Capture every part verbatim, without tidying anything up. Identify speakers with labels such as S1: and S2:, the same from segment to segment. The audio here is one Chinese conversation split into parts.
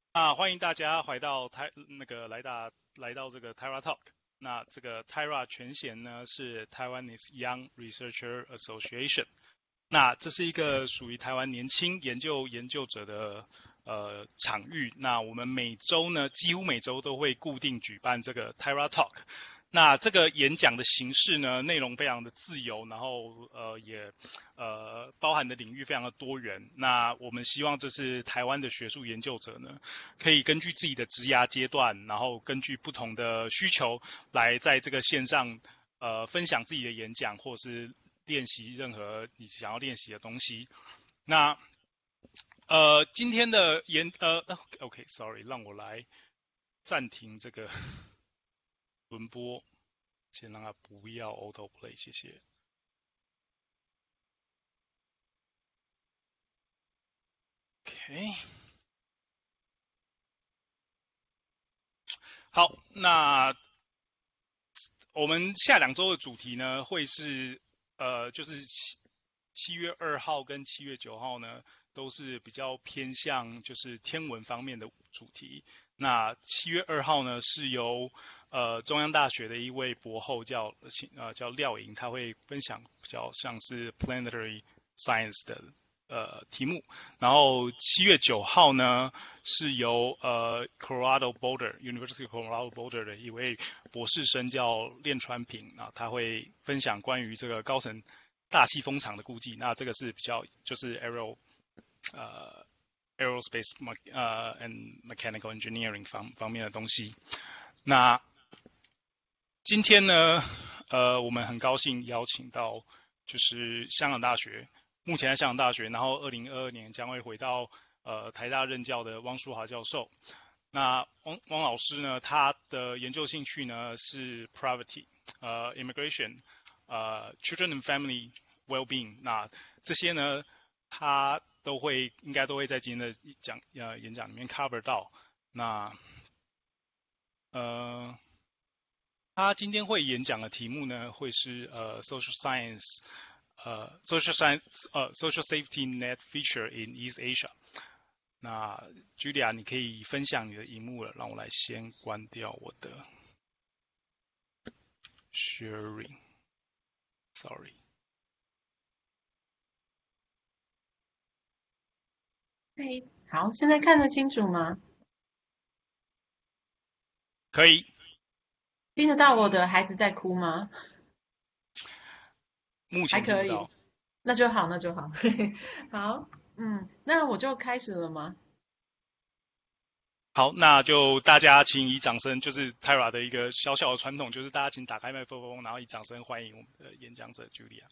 S1: 啊，欢迎大家回到台那个来到来到这个 Tyra Talk。那这个 Tyra 全衔呢是 Taiwanese Young Researcher Association。那这是一个属于台湾年轻研究研究者的呃场域。那我们每周呢，几乎每周都会固定举办这个 Tyra Talk。那这个演讲的形式呢，内容非常的自由，然后呃也呃包含的领域非常的多元。那我们希望这是台湾的学术研究者呢，可以根据自己的职涯阶段，然后根据不同的需求，来在这个线上呃分享自己的演讲，或是练习任何你想要练习的东西。那呃今天的演呃 OK，sorry，、让我来暂停这个轮播。先让它不要 auto play，谢谢。OK， 好，那我们下两周的主题呢，会是呃，就是七七月二号跟七月九号呢，都是比较偏向就是天文方面的主题。那七月二号呢，是由呃中央大学的一位博后叫呃叫廖莹，他会分享比较像是 planetary science 的呃题目。然后七月九号呢，是由呃 Colorado Boulder University of Colorado Boulder 的一位博士生叫练川平啊，他会分享关于这个高层大气风场的估计。那这个是比较就是 aero 呃 aerospace 呃 and mechanical engineering 方方面的东西。那今天呢，呃，我们很高兴邀请到就是香港大学，目前在香港大学，然后二零二二年将会回到呃台大任教的汪淑华教授。那汪汪老师呢，他的研究兴趣呢是 poverty，呃 immigration，呃 children and family well-being。那这些呢，他都会应该都会在今天的讲呃演讲里面 cover 到。那呃。他今天会演讲的题目呢，会是呃 social science，呃 social science，呃 social safety net feature in East Asia。那 Julia， 你可以分享你的荧幕了，让我来先关掉我的 sharing，sorry。
S2: 嘿，好，现在看得清楚吗？
S1: 可以，
S2: 听得到我的孩子在哭吗？
S1: 目
S2: 还可以，
S1: 前听不到。
S2: 那就好，那就好。好，嗯，那我就开始了吗？
S1: 好，那就大家请以掌声，就是 Tyra 的一个小小的传统，就是大家请打开麦克风，然后以掌声欢迎我们的演讲者 Julia。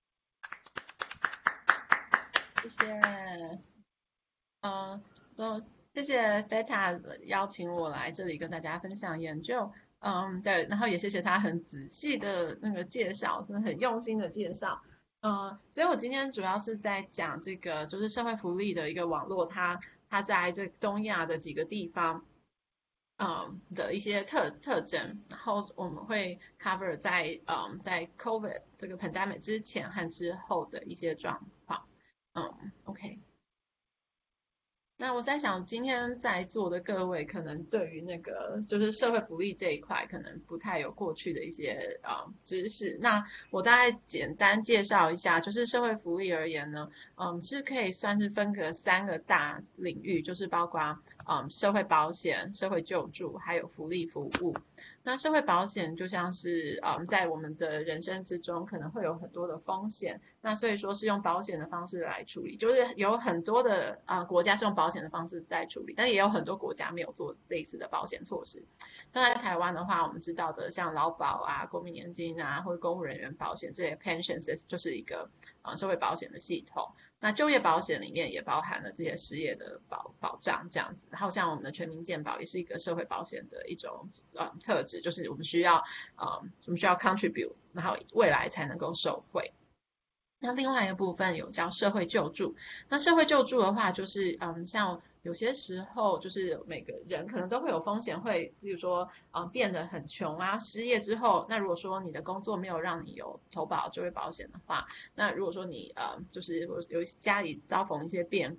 S2: 谢谢。嗯，呃，谢谢 Theta 邀请我来这里跟大家分享研究。嗯，对，然后也谢谢他很仔细的那个介绍，真的很用心的介绍。嗯，所以我今天主要是在讲这个，就是社会福利的一个网络，它它在这东亚的几个地方，嗯的一些特特征，然后我们会 cover 在嗯在 COVID 这个 pandemic 之前和之后的一些状况。嗯，OK。那我在想，今天在座的各位可能对于那个就是社会福利这一块，可能不太有过去的一些啊、呃、知识。那我大概简单介绍一下，就是社会福利而言呢，嗯，是可以算是分隔三个大领域，就是包括嗯社会保险、社会救助，还有福利服务。那社会保险就像是嗯，在我们的人生之中可能会有很多的风险，那所以说是用保险的方式来处理，就是有很多的啊、呃、国家是用保险的方式在处理，但也有很多国家没有做类似的保险措施。那在台湾的话，我们知道的像劳保啊、国民年金啊，或者公务人员保险这些 pensions 就是一个呃社会保险的系统。那就业保险里面也包含了这些失业的保保障这样子，然后像我们的全民健保也是一个社会保险的一种呃特质，就是我们需要呃我们需要 contribute，然后未来才能够受惠。那另外一个部分有叫社会救助，那社会救助的话，就是嗯，像有些时候就是每个人可能都会有风险，会比如说嗯变得很穷啊，失业之后，那如果说你的工作没有让你有投保就业保险的话，那如果说你呃就是有家里遭逢一些变故，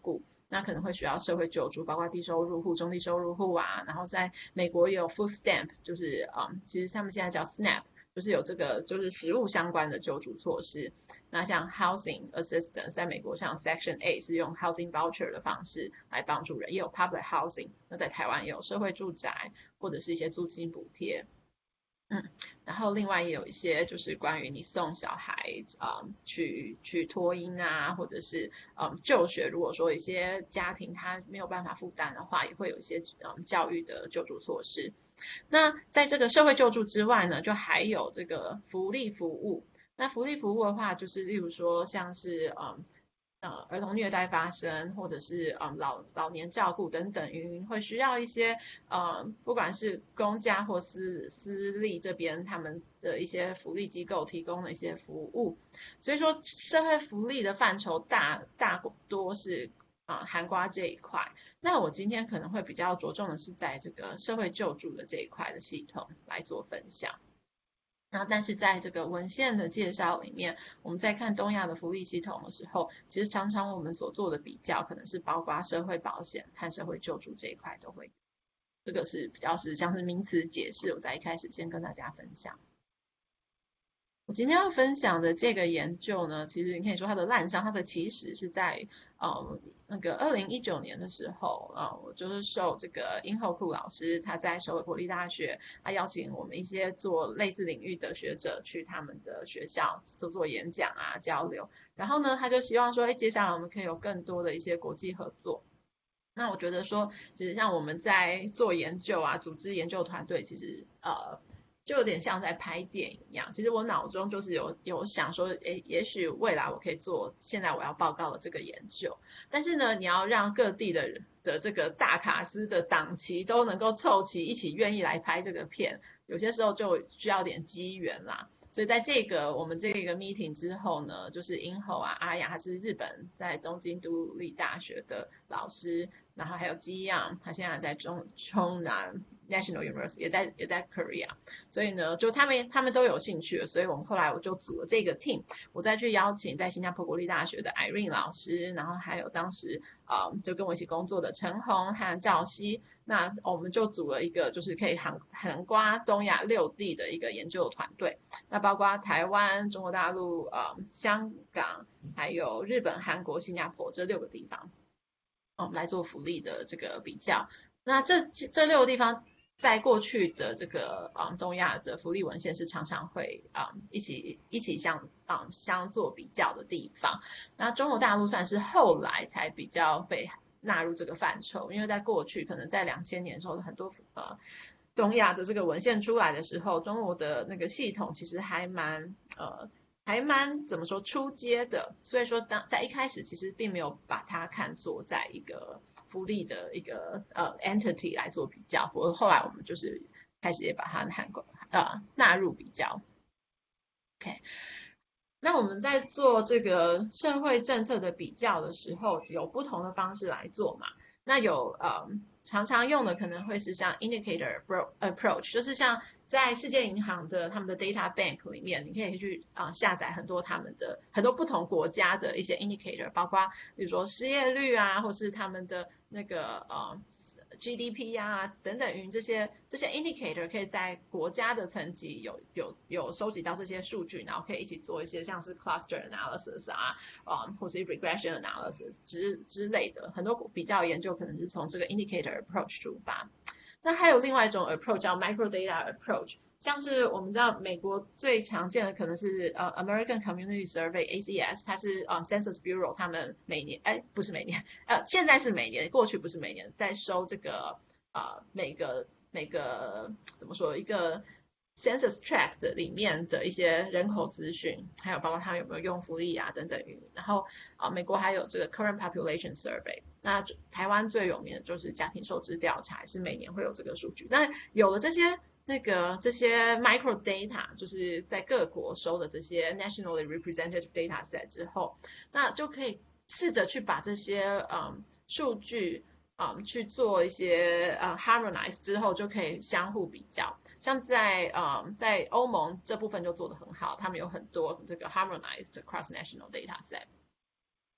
S2: 那可能会需要社会救助，包括低收入户、中低收入户啊，然后在美国也有 food stamp， 就是嗯，其实他们现在叫 S N A P， 就是有这个就是食物相关的救助措施。那像 housing assistance， 在美国像 Section eight 是用 housing voucher 的方式来帮助人，也有 public housing， 那在台湾也有社会住宅或者是一些租金补贴。嗯，然后另外也有一些就是关于你送小孩啊、嗯、去去托婴啊，或者是嗯就学，如果说一些家庭他没有办法负担的话，也会有一些嗯教育的救助措施。那在这个社会救助之外呢，就还有这个福利服务。那福利服务的话，就是例如说像是嗯呃儿童虐待发生，或者是嗯老老年照顾等等，云会需要一些呃不管是公家或私私立这边他们的一些福利机构提供的一些服务。所以说社会福利的范畴大大多是啊、呃、涵盖这一块。那我今天可能会比较着重的是在这个社会救助的这一块的系统来做分享。然后，但是在这个文献的介绍里面，我们在看东亚的福利系统的时候，其实常常我们所做的比较，可能是包括社会保险和社会救助这一块都会，这个是比较是像是名词解释，我在一开始先跟大家分享。我今天要分享的这个研究呢，其实你可以说它的滥觞，它的起始是在呃那个二零一九年的时候，呃，我就是受这个殷厚库老师他在首尔国立大学，他邀请我们一些做类似领域的学者去他们的学校做做演讲啊交流，然后呢，他就希望说，哎，接下来我们可以有更多的一些国际合作。那我觉得说，其实像我们在做研究啊，组织研究团队，其实呃。就有点像在拍电影一样，其实我脑中就是有有想说，诶，也许未来我可以做现在我要报告的这个研究，但是呢，你要让各地的的这个大卡司的档期都能够凑齐，一起愿意来拍这个片，有些时候就需要点机缘啦。所以在这个我们这个 meeting 之后呢，就是殷厚啊、阿雅，他是日本在东京都立大学的老师，然后还有基样，他现在在中冲南 National University 也在也在 Korea， 所以呢，就他们他们都有兴趣，所以我们后来我就组了这个 team， 我再去邀请在新加坡国立大学的 Irene 老师，然后还有当时呃就跟我一起工作的陈红和赵熙，那我们就组了一个就是可以涵涵盖东亚六地的一个研究团队，那包括台湾、中国大陆、呃香港，还有日本、韩国、新加坡这六个地方，我们来做福利的这个比较。那这这六个地方在过去的这个嗯东亚的福利文献是常常会嗯一起一起相嗯相做比较的地方。那中国大陆算是后来才比较被纳入这个范畴，因为在过去可能在两千年的时候，很多呃东亚的这个文献出来的时候，中国的那个系统其实还蛮呃还蛮怎么说出街的，所以说当在一开始其实并没有把它看作在一个福利的一个呃 entity 来做比较，不过后来我们就是开始也把它涵盖呃纳入比较。OK。那我们在做这个社会政策的比较的时候，有不同的方式来做嘛？那有呃常常用的可能会是像 indicator approach， 就是像在世界银行的他们的 data bank 里面，你可以去啊、呃、下载很多他们的很多不同国家的一些 indicator， 包括比如说失业率啊，或是他们的那个呃。G D P 啊等等云这些这些 indicator 可以在国家的层级有有有收集到这些数据，然后可以一起做一些像是 cluster analysis 啊，嗯，或是 regression analysis 之之类的，很多比较研究可能是从这个 indicator approach 出发。那还有另外一种 approach 叫 microdata approach， 像是我们知道美国最常见的可能是呃 American Community Survey A C S， 它是呃 Census Bureau 他们每年哎不是每年呃现在是每年，过去不是每年在收这个呃每个每个怎么说一个 Census Tract 里面的一些人口资讯，还有包括他有没有用福利啊等等。然后啊、呃、美国还有这个 Current Population Survey， 那台湾最有名的就是家庭收支调查，是每年会有这个数据。但有了这些那个这些 micro data， 就是在各国收的这些 nationally representative data set 之后，那就可以试着去把这些嗯数据嗯去做一些呃 harmonize 之后，就可以相互比较。像在嗯在欧盟这部分就做得很好，他们有很多这个 harmonized cross national data set。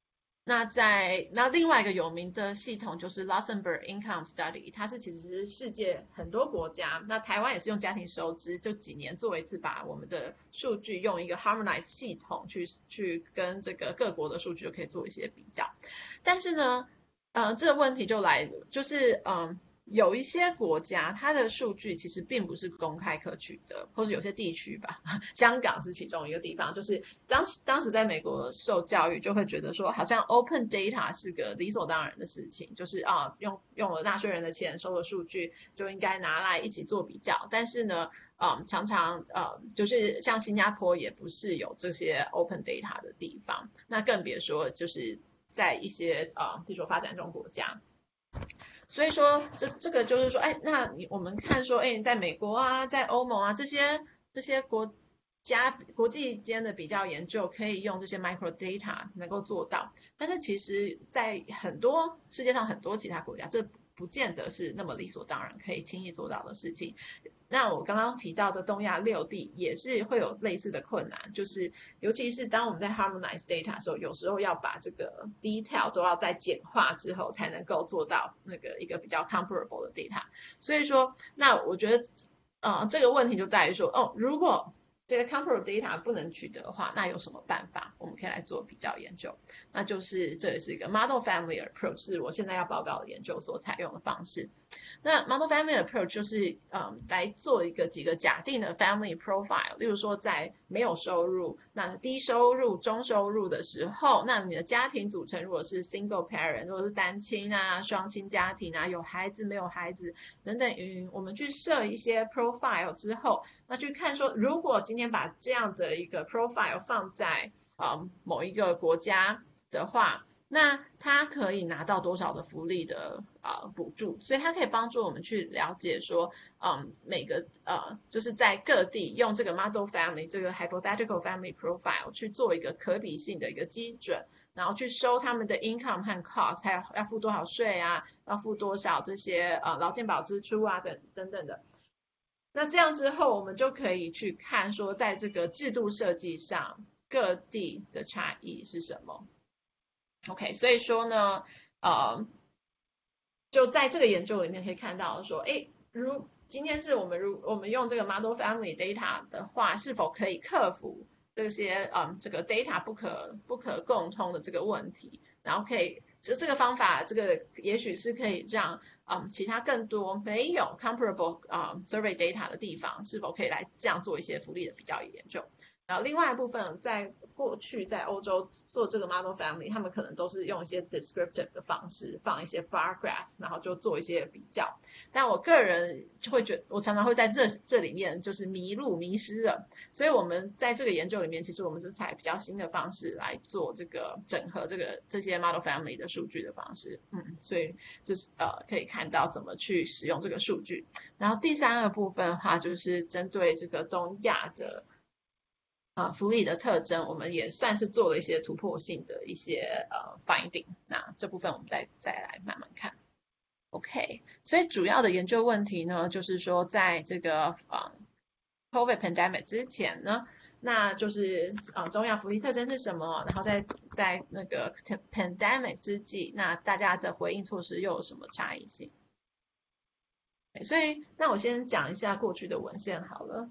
S2: 那在那另外一个有名的系统就是 Luxembourg Income Study， 它是其实是世界很多国家，那台湾也是用家庭收支，就几年做一次，把我们的数据用一个 harmonized 系统去去跟这个各国的数据就可以做一些比较。但是呢，呃，这个问题就来了，就是嗯。有一些国家，它的数据其实并不是公开可取得，或是有些地区吧，香港是其中一个地方，就是当时当时在美国受教育，就会觉得说，好像 open data 是个理所当然的事情，就是啊，用用了纳税人的钱收的数据，就应该拿来一起做比较。但是呢，嗯，常常呃，就是像新加坡也不是有这些 open data 的地方，那更别说就是在一些呃地处发展中国家。所以说，这这个就是说，哎，那你我们看说，哎，在美国啊，在欧盟啊这些这些国家国际间的比较研究，可以用这些 micro data 能够做到，但是其实，在很多世界上很多其他国家，这不见得是那么理所当然可以轻易做到的事情。那我刚刚提到的东亚六地也是会有类似的困难，就是尤其是当我们在 harmonize data 的时候，有时候要把这个 detail 都要再简化之后，才能够做到那个一个比较 comparable 的 data。所以说，那我觉得，呃，这个问题就在于说，哦，如果这个 comparable data 不能取得的话，那有什么办法我们可以来做比较研究？那就是这也是一个 model family approach， 是我现在要报告的研究所采用的方式。那 model family approach 就是嗯来做一个几个假定的 family profile， 例如说在没有收入、那低收入、中收入的时候，那你的家庭组成如果是 single parent， 如果是单亲啊、双亲家庭啊、有孩子没有孩子等等，嗯，我们去设一些 profile 之后，那去看说，如果今天把这样的一个 profile 放在嗯某一个国家的话，那他可以拿到多少的福利的呃补助，所以它可以帮助我们去了解说，嗯，每个呃就是在各地用这个 model family 这个 hypothetical family profile 去做一个可比性的一个基准，然后去收他们的 income 和 cost， 还有要付多少税啊，要付多少这些呃劳健保支出啊等等等的。那这样之后，我们就可以去看说，在这个制度设计上，各地的差异是什么。OK， 所以说呢，呃，就在这个研究里面可以看到说，哎，如今天是我们如我们用这个 model family data 的话，是否可以克服这些嗯这个 data 不可不可共通的这个问题，然后可以这这个方法，这个也许是可以让嗯其他更多没有 comparable 啊、um, survey data 的地方，是否可以来这样做一些福利的比较研究。然后另外一部分，在过去在欧洲做这个 model family， 他们可能都是用一些 descriptive 的方式，放一些 bar graph， 然后就做一些比较。但我个人就会觉得，我常常会在这这里面就是迷路、迷失了。所以我们在这个研究里面，其实我们是采比较新的方式来做这个整合这个这些 model family 的数据的方式。嗯，所以就是呃可以看到怎么去使用这个数据。然后第三个部分的话，就是针对这个东亚的。呃，福利的特征，我们也算是做了一些突破性的一些呃 finding。那这部分我们再再来慢慢看。OK， 所以主要的研究问题呢，就是说在这个呃 COVID pandemic 之前呢，那就是呃东亚福利特征是什么？然后在在那个 pandemic 之际，那大家的回应措施又有什么差异性？所以那我先讲一下过去的文献好了。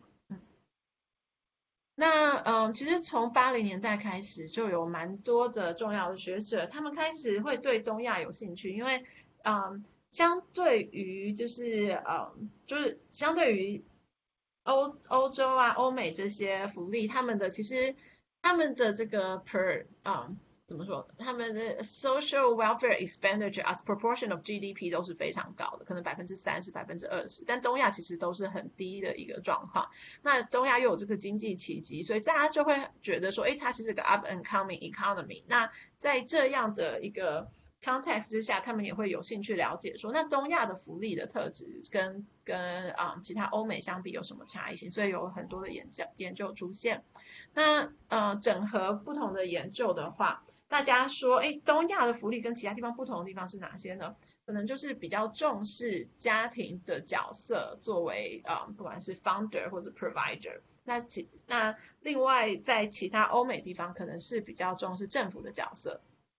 S2: 那嗯，其实从八零年代开始，就有蛮多的重要的学者，他们开始会对东亚有兴趣，因为嗯，相对于就是嗯，就是相对于欧欧洲啊、欧美这些福利，他们的其实他们的这个 per 嗯。怎么说？他们的 social welfare expenditure as proportion of G D P 都是非常高的，可能百分之三十、百分之二十，但东亚其实都是很低的一个状况。那东亚又有这个经济奇迹，所以大家就会觉得说，哎，它是这个 up and coming economy。那在这样的一个 context 之下，他们也会有兴趣了解说，那东亚的福利的特质跟跟啊、嗯、其他欧美相比有什么差异性？所以有很多的研究研究出现。那呃，整合不同的研究的话。大家说，哎，东亚的福利跟其他地方不同的地方是哪些呢？可能就是比较重视家庭的角色，作为呃，不管是 founder 或者 provider。那其那另外在其他欧美地方，可能是比较重视政府的角色。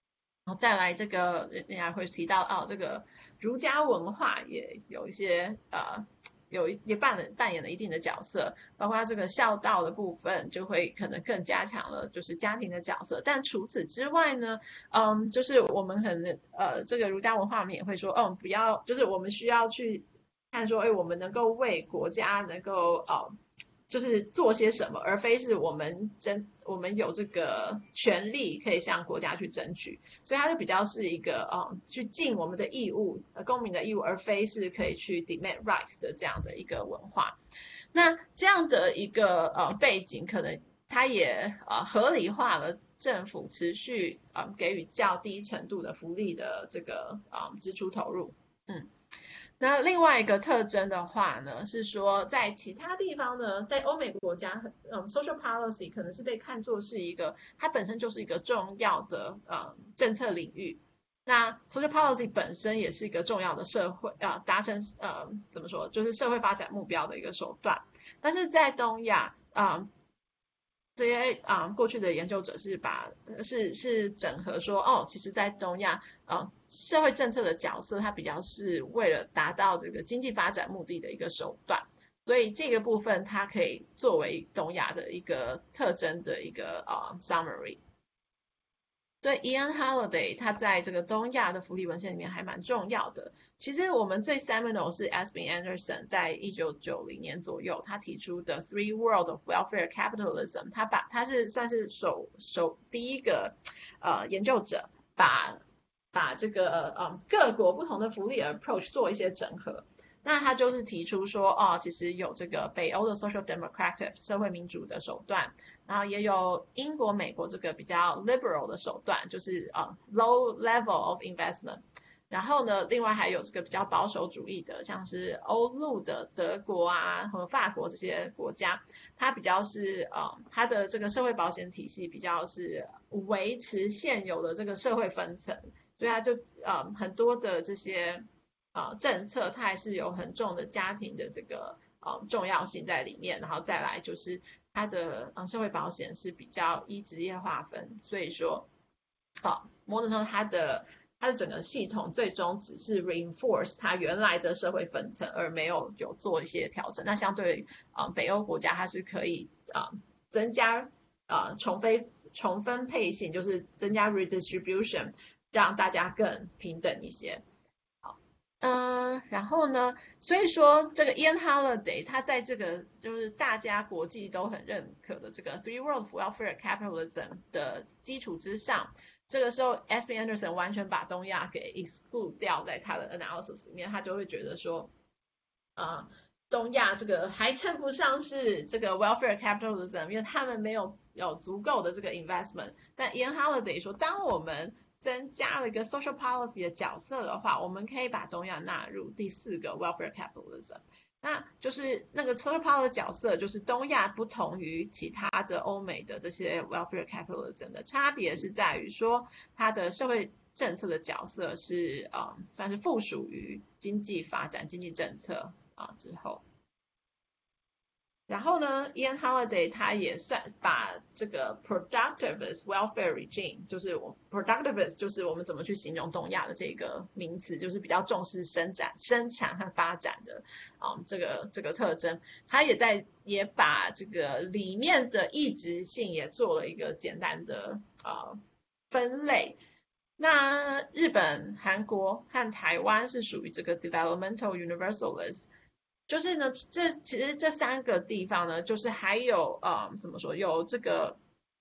S2: 再来这个人家会提到哦，这个儒家文化也有一些呃。有也扮了扮演了一定的角色，包括这个孝道的部分，就会可能更加强了，就是家庭的角色。但除此之外呢，嗯，就是我们可能呃，这个儒家文化我们也会说，嗯，不要，就是我们需要去看说，哎，我们能够为国家能够呃就是做些什么，而非是我们争我们有这个权利可以向国家去争取，所以它就比较是一个呃去尽我们的义务，呃公民的义务，而非是可以去 demand rights 的这样的一个文化。那这样的一个呃背景，可能它也呃合理化了政府持续呃给予较低程度的福利的这个呃支出投入，嗯。那另外一个特征的话呢，是说在其他地方呢，在欧美国家，嗯，social policy 可能是被看作是一个，它本身就是一个重要的呃政策领域。那 social policy 本身也是一个重要的社会啊、呃、达成呃怎么说，就是社会发展目标的一个手段。但是在东亚啊、呃这些啊、呃、过去的研究者是把是是整合说，哦，其实，在东亚，呃，社会政策的角色，它比较是为了达到这个经济发展目的的一个手段，所以这个部分它可以作为东亚的一个特征的一个呃 summary。所以 Ian Halliday 他在这个东亚的福利文献里面还蛮重要的。其实我们最 seminal 是 Espen Anderson 在一九九零年左右他提出的 Three World of Welfare Capitalism， 他把他是算是首首第一个呃研究者把把这个呃各国不同的福利 approach 做一些整合。那他就是提出说，哦，其实有这个北欧的 social democratic 社会民主的手段，然后也有英国、美国这个比较 liberal 的手段，就是呃 low level of investment。然后呢，另外还有这个比较保守主义的，像是欧陆的德国啊和法国这些国家，它比较是呃它的这个社会保险体系比较是维持现有的这个社会分层，所以它就呃很多的这些。呃政策，它还是有很重的家庭的这个呃重要性在里面，然后再来就是它的呃社会保险是比较依职业划分，所以说，好、呃，某种程度它的它的整个系统最终只是 reinforce 它原来的社会分层，而没有有做一些调整。那相对于呃北欧国家，它是可以啊、呃、增加呃重分重分配性，就是增加 redistribution， 让大家更平等一些。嗯、呃，然后呢，所以说这个 Ian Halliday 他在这个就是大家国际都很认可的这个 Three World Welfare Capitalism 的基础之上，这个时候 Espen Anderson 完全把东亚给 exclude 掉在他的 analysis 里面，他就会觉得说，啊、呃，东亚这个还称不上是这个 welfare capitalism， 因为他们没有有足够的这个 investment。但 Ian Halliday 说，当我们增加了一个 social policy 的角色的话，我们可以把东亚纳入第四个 welfare capitalism。那就是那个 social policy 的角色，就是东亚不同于其他的欧美的这些 welfare capitalism 的差别是在于说，它的社会政策的角色是呃算是附属于经济发展、经济政策啊之后。然后呢 ，Ian Halliday 他也算把这个 productivist welfare regime， 就是我 productivist 就是我们怎么去形容东亚的这个名词，就是比较重视生产、生产和发展的啊、嗯、这个这个特征，他也在也把这个里面的异质性也做了一个简单的呃分类。那日本、韩国和台湾是属于这个 developmental universalist。就是呢，这其实这三个地方呢，就是还有呃，怎么说，有这个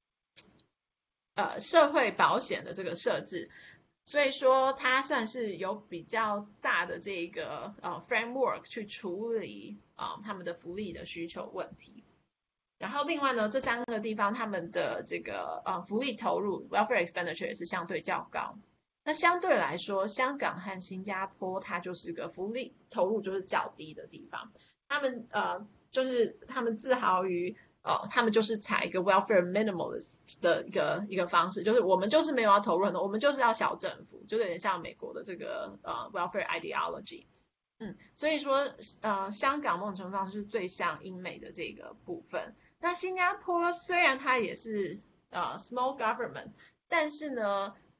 S2: 呃社会保险的这个设置，所以说它算是有比较大的这个呃 framework 去处理啊、呃、他们的福利的需求问题。然后另外呢，这三个地方他们的这个呃福利投入 welfare expenditure 也是相对较高。那相对来说，香港和新加坡它就是个福利投入就是较低的地方。他们呃就是他们自豪于呃他们就是采一个 welfare minimalist 的一个一个方式，就是我们就是没有要投入很多，我们就是要小政府，就有点像美国的这个呃 welfare ideology。嗯，所以说呃香港某种程度上是最像英美的这个部分。那新加坡虽然它也是呃 small government，但是呢。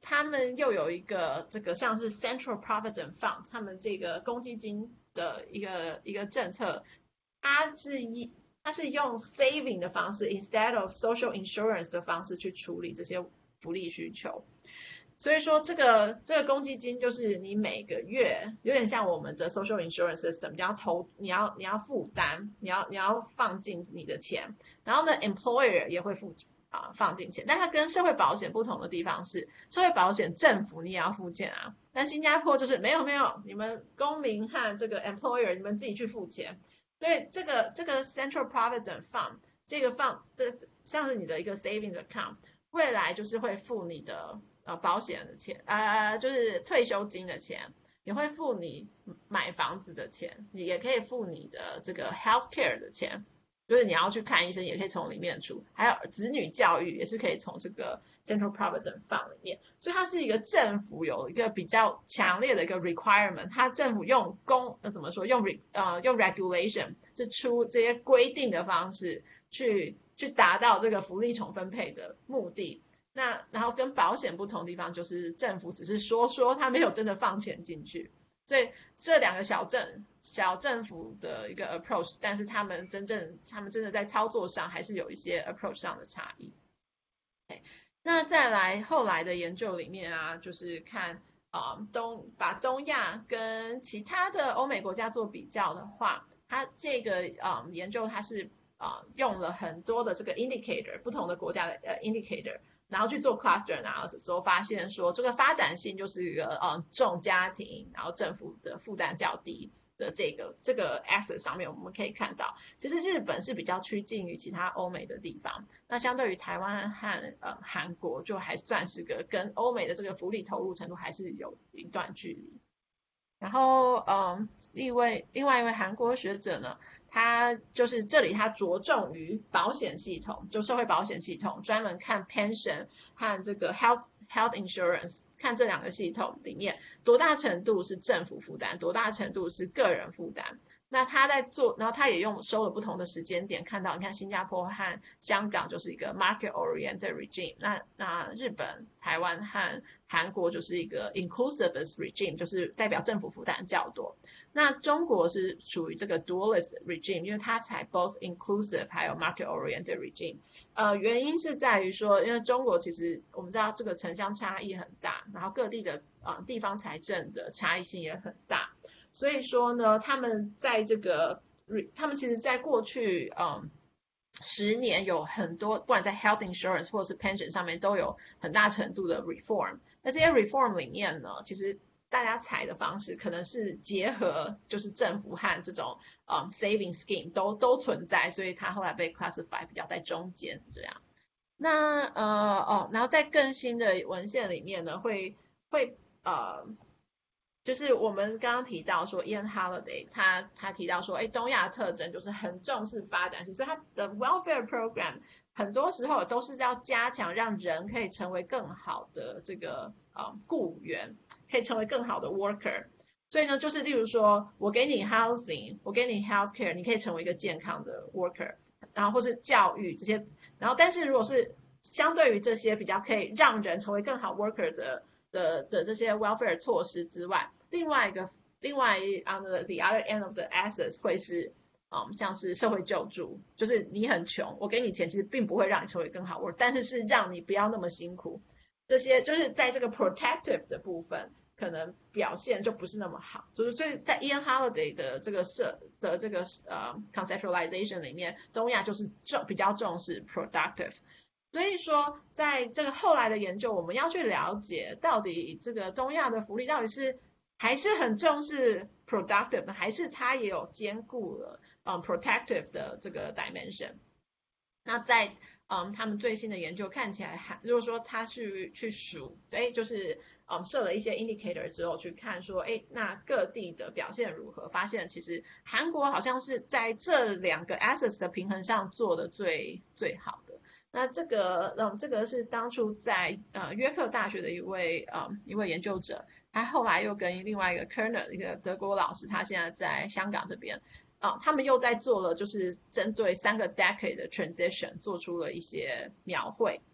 S2: 他们又有一个这个像是 Central Provident Fund， 他们这个公积金的一个一个政策，它是一它是用 saving 的方式 instead of social insurance 的方式去处理这些福利需求。所以说这个这个公积金就是你每个月有点像我们的 social insurance system， 你要投你要你要负担，你要你要放进你的钱，然后呢 employer 也会付啊放进钱，但它跟社会保险不同的地方是，社会保险政府你也要付钱啊，但新加坡就是没有没有，你们公民和这个 employer 你们自己去付钱，所以这个这个 Central Provident Fund 这个 fund 这像是你的一个 savings account， 未来就是会付你的呃保险的钱，呃就是退休金的钱，也会付你买房子的钱，你也可以付你的这个 healthcare 的钱。就是你要去看医生也可以从里面出，还有子女教育也是可以从这个 Central Provident Fund 里面，所以它是一个政府有一个比较强烈的一个 requirement， 它政府用公呃怎么说用呃用 regulation 是出这些规定的方式去去达到这个福利重分配的目的。那然后跟保险不同的地方就是政府只是说说，他没有真的放钱进去。所以这两个小政小政府的一个 approach， 但是他们真正他们真的在操作上还是有一些 approach 上的差异。Okay， 那再来后来的研究里面啊，就是看啊、呃、东把东亚跟其他的欧美国家做比较的话，它这个啊、呃、研究它是啊、呃、用了很多的这个 indicator， 不同的国家的呃 indicator。然后去做 cluster analysis 之后，发现说这个发展性就是一个呃重家庭，然后政府的负担较低的这个这个 asset 上面，我们可以看到，其实日本是比较趋近于其他欧美的地方。那相对于台湾和呃韩国，就还算是个跟欧美的这个福利投入程度还是有一段距离。然后，嗯，另外另外一位韩国学者呢，他就是这里他着重于保险系统，就社会保险系统，专门看 pension 和这个 health health insurance， 看这两个系统里面多大程度是政府负担，多大程度是个人负担。那他在做，然后他也用收了不同的时间点，看到你看新加坡和香港就是一个 market oriented regime， 那那日本、台湾和韩国就是一个 inclusivist regime， 就是代表政府负担较多。那中国是属于这个 dualist regime， 因为它才 both inclusive 还有 market oriented regime。呃，原因是在于说，因为中国其实我们知道这个城乡差异很大，然后各地的呃地方财政的差异性也很大。所以说呢，他们在这个，他们其实在过去，嗯，十年有很多，不管在 health insurance 或者是 pension 上面都有很大程度的 reform。那这些 reform 里面呢，其实大家采的方式可能是结合，就是政府和这种，嗯 saving scheme 都都存在，所以它后来被 classify 比较在中间这样。那呃哦，然后在更新的文献里面呢，会会呃。就是我们刚刚提到说 Ian Halliday 他他提到说，哎，东亚的特征就是很重视发展性，所以他的 welfare program 很多时候都是要加强让人可以成为更好的这个呃雇员，可以成为更好的 worker。所以呢，就是例如说我给你 housing， 我给你 healthcare， 你可以成为一个健康的 worker， 然后或是教育这些，然后但是如果是相对于这些比较可以让人成为更好 worker 的。的的这些 welfare 措施之外，另外一个另外 on the, the other end of the assets 会是嗯像是社会救助，就是你很穷，我给你钱其实并不会让你成为更好 work， 但是是让你不要那么辛苦。这些就是在这个 protective 的部分可能表现就不是那么好，就是所以在 Ian Halliday 的这个设的这个呃 conceptualization 里面，东亚就是重比较重视 productive。所以说，在这个后来的研究，我们要去了解到底这个东亚的福利到底是还是很重视 productive， 还是它也有兼顾了嗯 protective 的这个 dimension。那在嗯他们最新的研究看起来，如果说他去去数，哎，就是嗯设了一些 indicator 之后去看说，哎，那各地的表现如何？发现其实韩国好像是在这两个 assets 的平衡上做的最最好的。那这个，嗯，这个是当初在呃约克大学的一位呃一位研究者，他后来又跟另外一个 Kerner 一个德国老师，他现在在香港这边，啊、呃，他们又在做了就是针对三个 decade 的 transition 做出了一些描绘。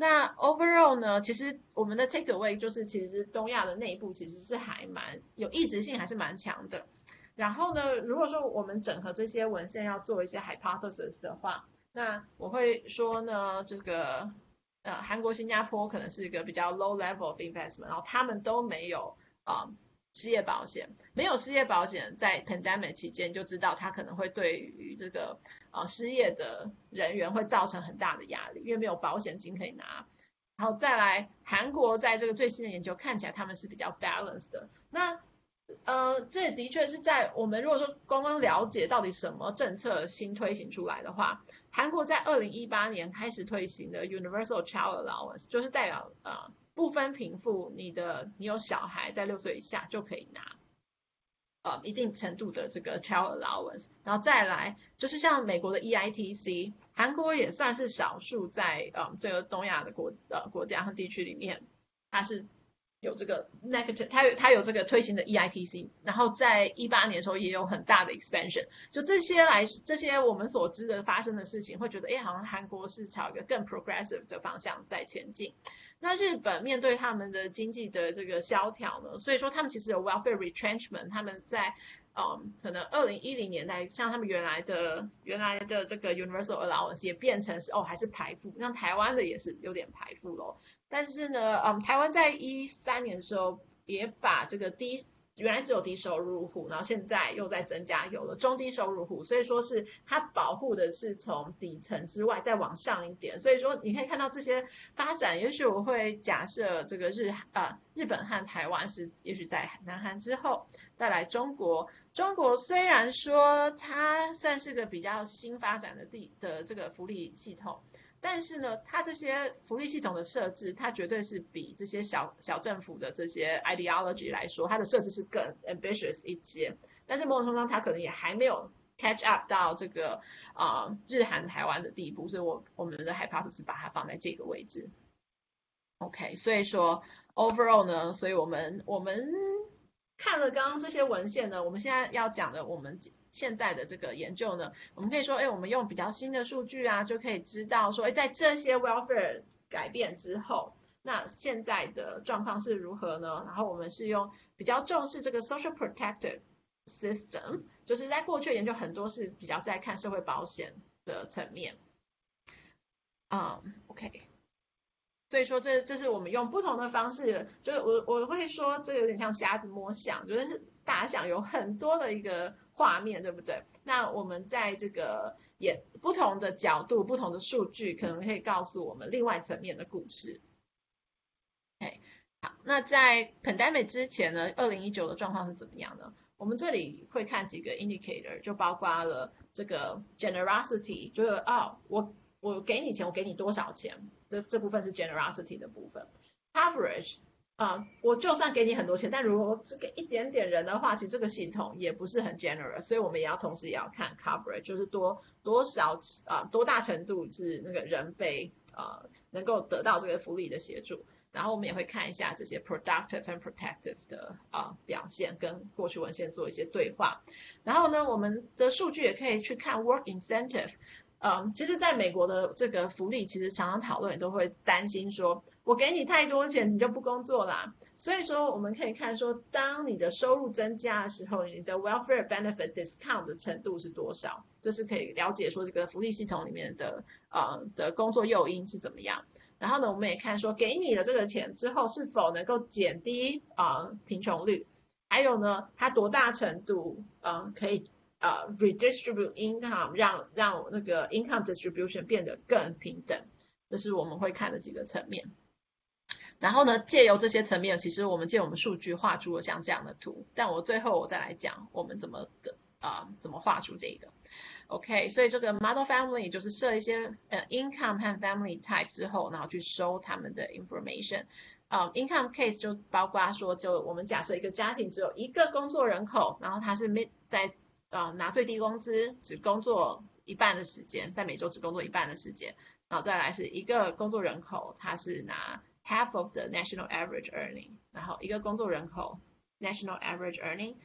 S2: 那 overall 呢，其实我们的 take away 就是其实东亚的内部其实是还蛮有异质性，还是蛮强的。然后呢，如果说我们整合这些文献要做一些 hypothesis 的话，那我会说呢，这个呃韩国、新加坡可能是一个比较 low level of investment，然后他们都没有啊、呃、失业保险，没有失业保险在 pandemic 期间就知道它可能会对于这个呃失业的人员会造成很大的压力，因为没有保险金可以拿。然后再来，韩国在这个最新的研究看起来他们是比较 balanced 的。那呃，这的确是在我们如果说刚刚了解到底什么政策新推行出来的话，韩国在二零一八年开始推行的 Universal Child Allowance，就是代表呃不分贫富，你的你有小孩在六岁以下就可以拿。呃，一定程度的这个 child allowance，然后再来就是像美国的 E I T C， 韩国也算是少数在呃这个东亚的国呃国家和地区里面，它是有这个 negative， 它有它有这个推行的 E I T C， 然后在一八年的时候也有很大的 expansion， 就这些来这些我们所知的发生的事情，会觉得哎，好像韩国是朝一个更 progressive 的方向在前进。那日本面对他们的经济的这个萧条呢，所以说他们其实有 welfare retrenchment， 他们在嗯，可能二零一零年代，像他们原来的原来的这个 universal allowance 也变成是哦还是排富，像台湾的也是有点排富咯。但是呢，嗯，台湾在一三年的时候也把这个低原来只有低收入户，然后现在又在增加有了中低收入户，所以说是它保护的是从底层之外再往上一点，所以说你可以看到这些发展，也许我会假设这个日呃日本和台湾是也许在南韩之后再来中国，中国虽然说它算是个比较新发展的地的这个福利系统。但是呢，它这些福利系统的设置，它绝对是比这些小小政府的这些 ideology 来说，它的设置是更 ambitious 一些。但是某种程度上，它可能也还没有 catch up 到这个啊、呃、日韩台湾的地步，所以我我们的 hypothesis 把它放在这个位置。OK， 所以说 overall 呢，所以我们我们看了刚刚这些文献呢，我们现在要讲的我们。现在的这个研究呢，我们可以说，哎，我们用比较新的数据啊，就可以知道说，哎，在这些 welfare 改变之后，那现在的状况是如何呢？然后我们是用比较重视这个 social protective system， 就是在过去研究很多是比较在看社会保险的层面。嗯 ，OK。所以说这这是我们用不同的方式，就是我我会说这有点像瞎子摸象，就是大象有很多的一个画面，对不对？那我们在这个也不同的角度、不同的数据，可能可以告诉我们另外层面的故事。OK， 好，那在 pandemic 之前呢，二零一九的状况是怎么样呢？我们这里会看几个 indicator， 就包括了这个 generosity， 就是哦，我我给你钱，我给你多少钱？这这部分是 generosity 的部分。coverage 啊、呃，我就算给你很多钱，但如果只给一点点人的话，其实这个系统也不是很 generous， 所以我们也要同时也要看 coverage， 就是多多少啊、呃、多大程度是那个人被呃能够得到这个福利的协助。然后我们也会看一下这些 productive and protective 的啊、呃、表现，跟过去文献做一些对话。然后呢，我们的数据也可以去看 work incentive。嗯，其实在美国的这个福利，其实常常讨论也都会担心说，我给你太多钱，你就不工作啦。所以说，我们可以看说，当你的收入增加的时候，你的 welfare benefit discount 的程度是多少？这是可以了解说这个福利系统里面的呃的工作诱因是怎么样。然后呢，我们也看说，给你的这个钱之后，是否能够减低啊、呃、贫穷率，还有呢，它多大程度呃可以。呃 redistribute income， 让让那个 income distribution 变得更平等，这是我们会看的几个层面。然后呢，借由这些层面，其实我们借我们数据画出了像这样的图，但我最后我再来讲我们怎么的啊、呃、怎么画出这个。OK， 所以这个 model family 就是设一些呃 income 和 family type 之后，然后去收他们的 information。嗯 income case 就包括说，就我们假设一个家庭只有一个工作人口，然后他是在呃，拿最低工资，只工作一半的时间，在每周只工作一半的时间，然后再来是一个工作人口，他是拿 half of the national average earning， 然后一个工作人口 national average earning，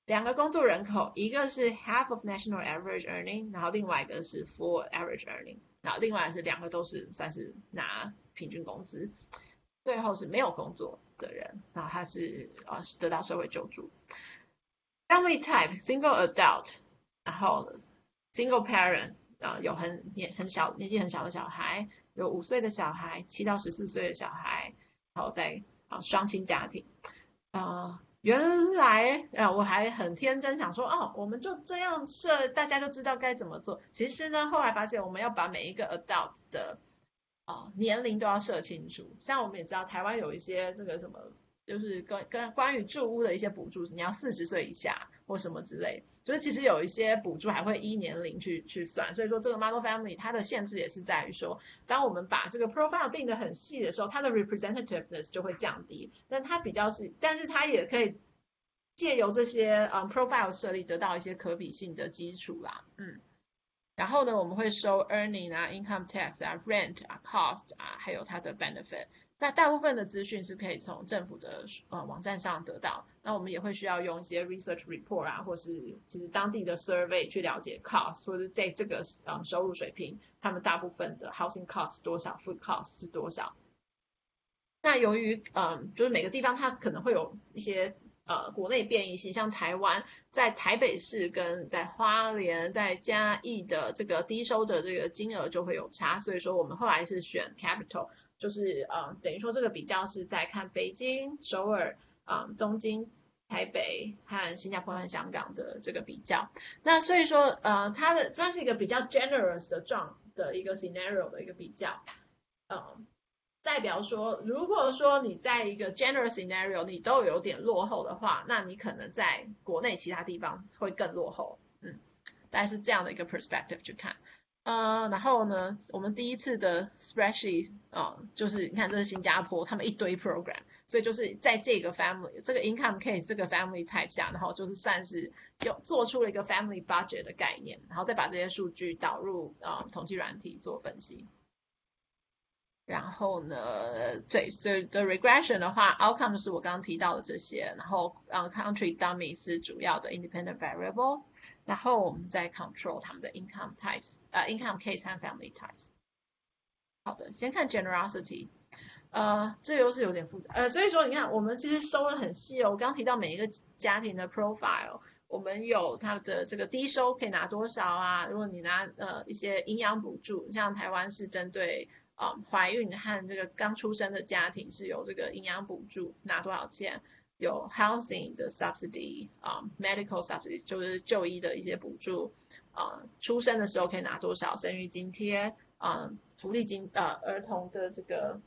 S2: 两个工作人口，一个是 half of national average earning， 然后另外一个是 full average earning， 然后另外是两个都是算是拿平均工资，最后是没有工作的人，然后他是呃得到社会救助。Family type single adult， 然后 single parent， 呃有很年很小年纪很小的小孩，有五岁的小孩，七到十四岁的小孩，然后在啊、呃、双亲家庭，呃。原来呃我还很天真想说哦，我们就这样设，大家就知道该怎么做。其实呢，后来发现我们要把每一个 adult 的呃年龄都要设清楚。像我们也知道台湾有一些这个什么，就是跟跟关于住屋的一些补助，你要四十岁以下或什么之类，就是其实有一些补助还会依年龄去去算。所以说这个 model family 它的限制也是在于说，当我们把这个 profile 定得很细的时候，它的 representativeness 就会降低。但它比较是，但是它也可以借由这些嗯 profile 设立得到一些可比性的基础啦，嗯。然后呢，我们会收 earning 啊、income tax 啊、rent 啊、cost 啊，还有它的 benefit。那大部分的资讯是可以从政府的呃网站上得到。那我们也会需要用一些 research report 啊，或是其实当地的 survey 去了解 cost， 或者在这个嗯收入水平，他们大部分的 housing cost 多少 ，food cost 是多少。那由于嗯，就是每个地方它可能会有一些呃国内变异性，像台湾在台北市跟在花莲、在嘉义的这个低收的这个金额就会有差，所以说我们后来是选 capital， 就是呃等于说这个比较是在看北京、首尔、嗯东京、台北和新加坡和香港的这个比较。那所以说呃它的这是一个比较 generous 的状的一个 scenario 的一个比较，嗯。代表说，如果说你在一个 general scenario 你都有点落后的话，那你可能在国内其他地方会更落后，嗯，大概是这样的一个 perspective 去看。呃，然后呢，我们第一次的 spreadsheet 啊、呃，就是你看这是新加坡，他们一堆 program， 所以就是在这个 family 这个 income case 这个 family type 下，然后就是算是有做出了一个 family budget 的概念，然后再把这些数据导入啊、呃、统计软体做分析。然后呢，对，所以的 regression 的话 ，outcome 是我刚刚提到的这些，然后呃 country dummy 是主要的 independent variable， 然后我们再 control 他们的 income types， 呃 income case 和 family types。好的，先看 generosity， 呃，这又是有点复杂，呃，所以说你看，我们其实收的很细哦，我刚刚提到每一个家庭的 profile。我们有它的这个低收可以拿多少啊？如果你拿呃一些营养补助，像台湾是针对呃怀孕和这个刚出生的家庭是有这个营养补助，拿多少钱？有 housing 的 subsidy 啊、呃、，medical subsidy 就是就医的一些补助，呃，出生的时候可以拿多少生育津贴，呃，福利金呃儿童的这个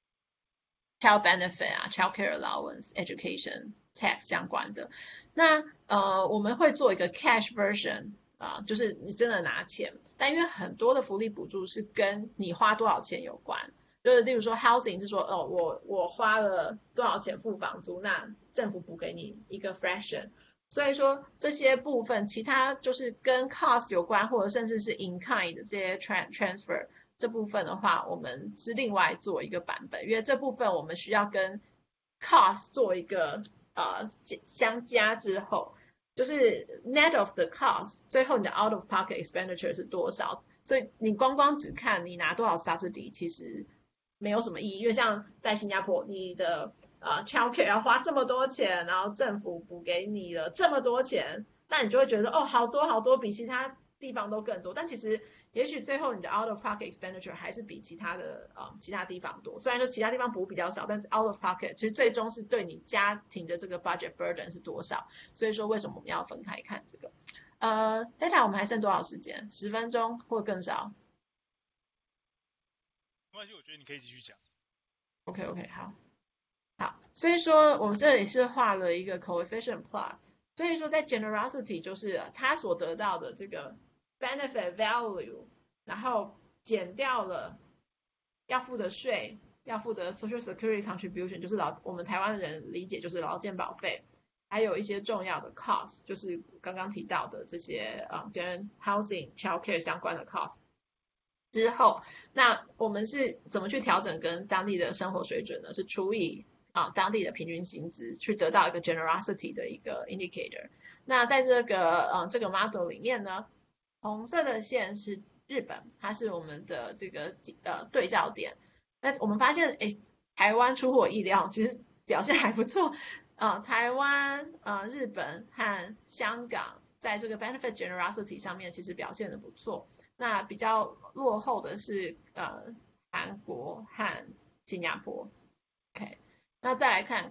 S2: child benefit 啊 ，child care allowance、education。tax 相关的，那呃我们会做一个 cash version 啊、呃，就是你真的拿钱，但因为很多的福利补助是跟你花多少钱有关，就是例如说 housing 是说哦我我花了多少钱付房租，那政府补给你一个 fraction， 所以说这些部分其他就是跟 cost 有关，或者甚至是 in kind 的这些 transfer 这部分的话，我们是另外做一个版本，因为这部分我们需要跟 cost 做一个呃，相加之后，就是 net of the cost， 最后你的 out of pocket expenditure 是多少？所以你光光只看你拿多少 subsidy， 其实没有什么意义。因为像在新加坡，你的呃 child care 要花这么多钱，然后政府补给你了这么多钱，那你就会觉得哦，好多好多，比其他地方都更多。但其实也许最后你的 out of pocket expenditure 还是比其他的呃其他地方多，虽然说其他地方补比较少，但是 out of pocket 其实最终是对你家庭的这个 budget burden 是多少，所以说为什么我们要分开看这个？呃 ，data 我们还剩多少时间？十分钟或更少？
S1: 没关系，我觉得你可以继续讲。
S2: OK OK 好，好，所以说我们这里是画了一个 coefficient plot， 所以说在 generosity 就是他所得到的这个benefit value， 然后减掉了要付的税，要付的 social security contribution， 就是劳我们台湾的人理解就是劳健保费，还有一些重要的 cost， 就是刚刚提到的这些呃跟 housing、child care 相关的 cost。之后，那我们是怎么去调整跟当地的生活水准呢？是除以啊当地的平均薪资，去得到一个 generosity 的一个 indicator。那在这个呃这个 model 里面呢，红色的线是日本，它是我们的这个呃对照点。那我们发现，哎，台湾出乎我意料，其实表现还不错。呃，台湾、呃日本和香港在这个 benefit generosity 上面其实表现的不错。那比较落后的是呃韩国和新加坡。OK， 那再来看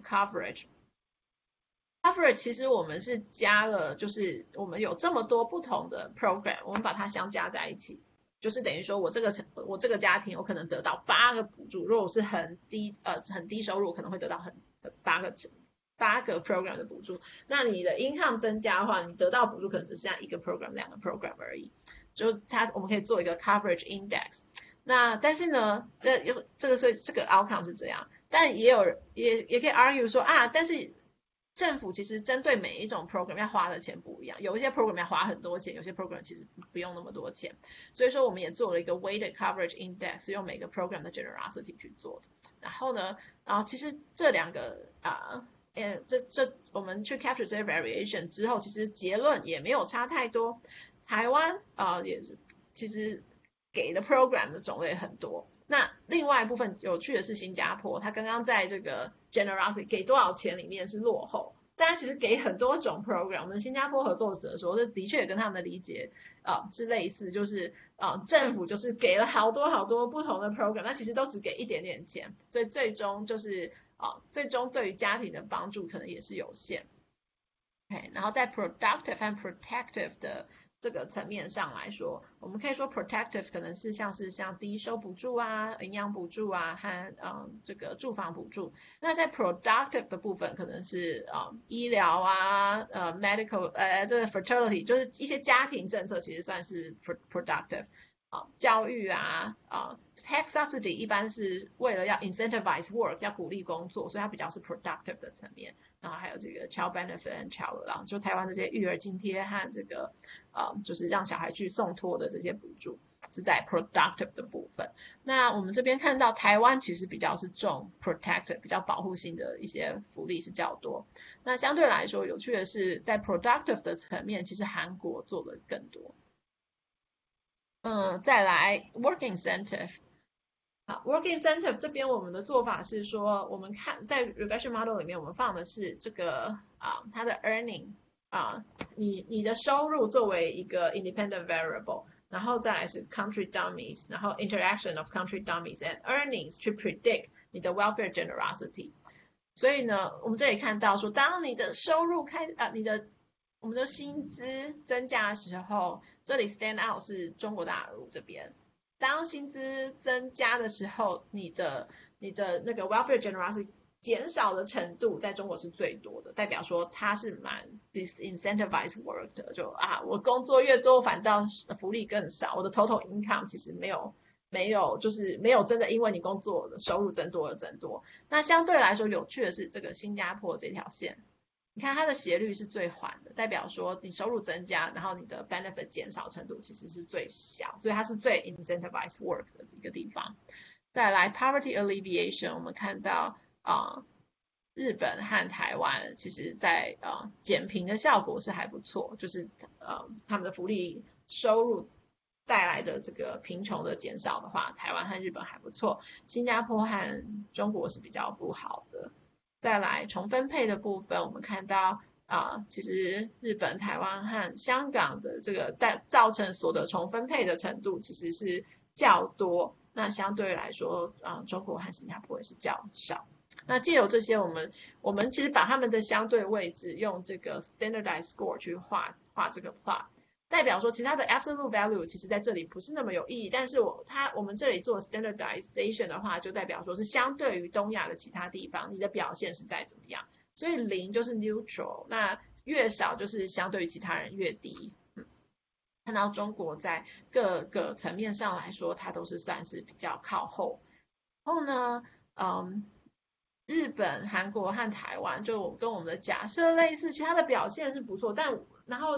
S2: coverage。coverage 其实我们是加了，就是我们有这么多不同的 program， 我们把它相加在一起。就是等于说我这个我这个家庭，我可能得到八个补助。如果我是很低呃很低收入，可能会得到很八个八个 program 的补助。那你的 income 增加的话，你得到补助可能只剩下一个 program 两个 program 而已。就是它我们可以做一个 coverage index。那但是呢，这这个是这个 outcome 是这样，但也有也也可以 argue 说啊，但是政府其实针对每一种 program 要花的钱不一样，有一些 program 要花很多钱，有些 program 其实不用那么多钱。所以说我们也做了一个 weighted coverage index， 用每个 program 的 generosity 去做的。然后呢，然后其实这两个啊，呃，这这我们去 capture 这些 variation 之后，其实结论也没有差太多。台湾啊、呃、也是其实给的 program 的种类很多。那另外一部分有趣的是新加坡，他刚刚在这个 generosity 给多少钱里面是落后，但他其实给很多种 program。我们新加坡合作者说，这的确也跟他们的理解啊、呃、是类似，就是啊、呃、政府就是给了好多好多不同的 program， 那其实都只给一点点钱，所以最终就是啊、呃、最终对于家庭的帮助可能也是有限。Okay， 然后在 productive 和 protective 的这个层面上来说，我们可以说 protective 可能是像是像低收补助啊、营养补助啊和嗯这个住房补助。那在 productive 的部分，可能是啊、嗯、医疗啊、呃 medical 呃这个 fertility， 就是一些家庭政策其实算是 productive。啊，教育啊，啊 tax subsidy 一般是为了要 incentivize work， 要鼓励工作，所以它比较是 productive 的层面。然后还有这个 child benefit and child allowance， 就台湾这些育儿津贴和这个呃，就是让小孩去送托的这些补助，是在 productive 的部分。那我们这边看到台湾其实比较是重 protective， 比较保护性的一些福利是较多。那相对来说，有趣的是在 productive 的层面，其实韩国做的更多。嗯，再来 work incentive。好 ，work incentive 这边我们的做法是说，我们看在 regression model 里面，我们放的是这个啊，它的 earning 啊，你你的收入作为一个 independent variable， 然后再来是 country dummies， 然后 interaction of country dummies and earnings 去 predict 你的 welfare generosity。所以呢，我们这里看到说，当你的收入开啊，你的我们的薪资增加的时候，这里 stand out 是中国大陆这边。当薪资增加的时候，你的你的那个 welfare generosity 减少的程度在中国是最多的，代表说它是蛮 disincentivized work 的，就啊，我工作越多，反倒福利更少，我的 total income 其实没有没有就是没有真的因为你工作的收入增多而增多。那相对来说有趣的是这个新加坡这条线。你看它的斜率是最缓的，代表说你收入增加，然后你的 benefit 减少程度其实是最小，所以它是最 incentivized work 的一个地方。再来 poverty alleviation， 我们看到啊、呃，日本和台湾其实在呃减贫的效果是还不错，就是呃他们的福利收入带来的这个贫穷的减少的话，台湾和日本还不错，新加坡和中国是比较不好的。再来重分配的部分，我们看到啊、呃，其实日本、台湾和香港的这个带造成所得重分配的程度其实是较多，那相对来说啊、呃，中国和新加坡也是较少。那藉由这些，我们我们其实把他们的相对位置用这个 standardized score 去画画这个 plot。代表说其他的 absolute value 其实在这里不是那么有意义，但是我它我们这里做 standardization 的话，就代表说是相对于东亚的其他地方，你的表现是在怎么样，所以零就是 neutral， 那越少就是相对于其他人越低。嗯，看到中国在各个层面上来说，它都是算是比较靠后。然后呢，嗯，日本、韩国和台湾就跟我们的假设类似，其他的表现是不错，但然后日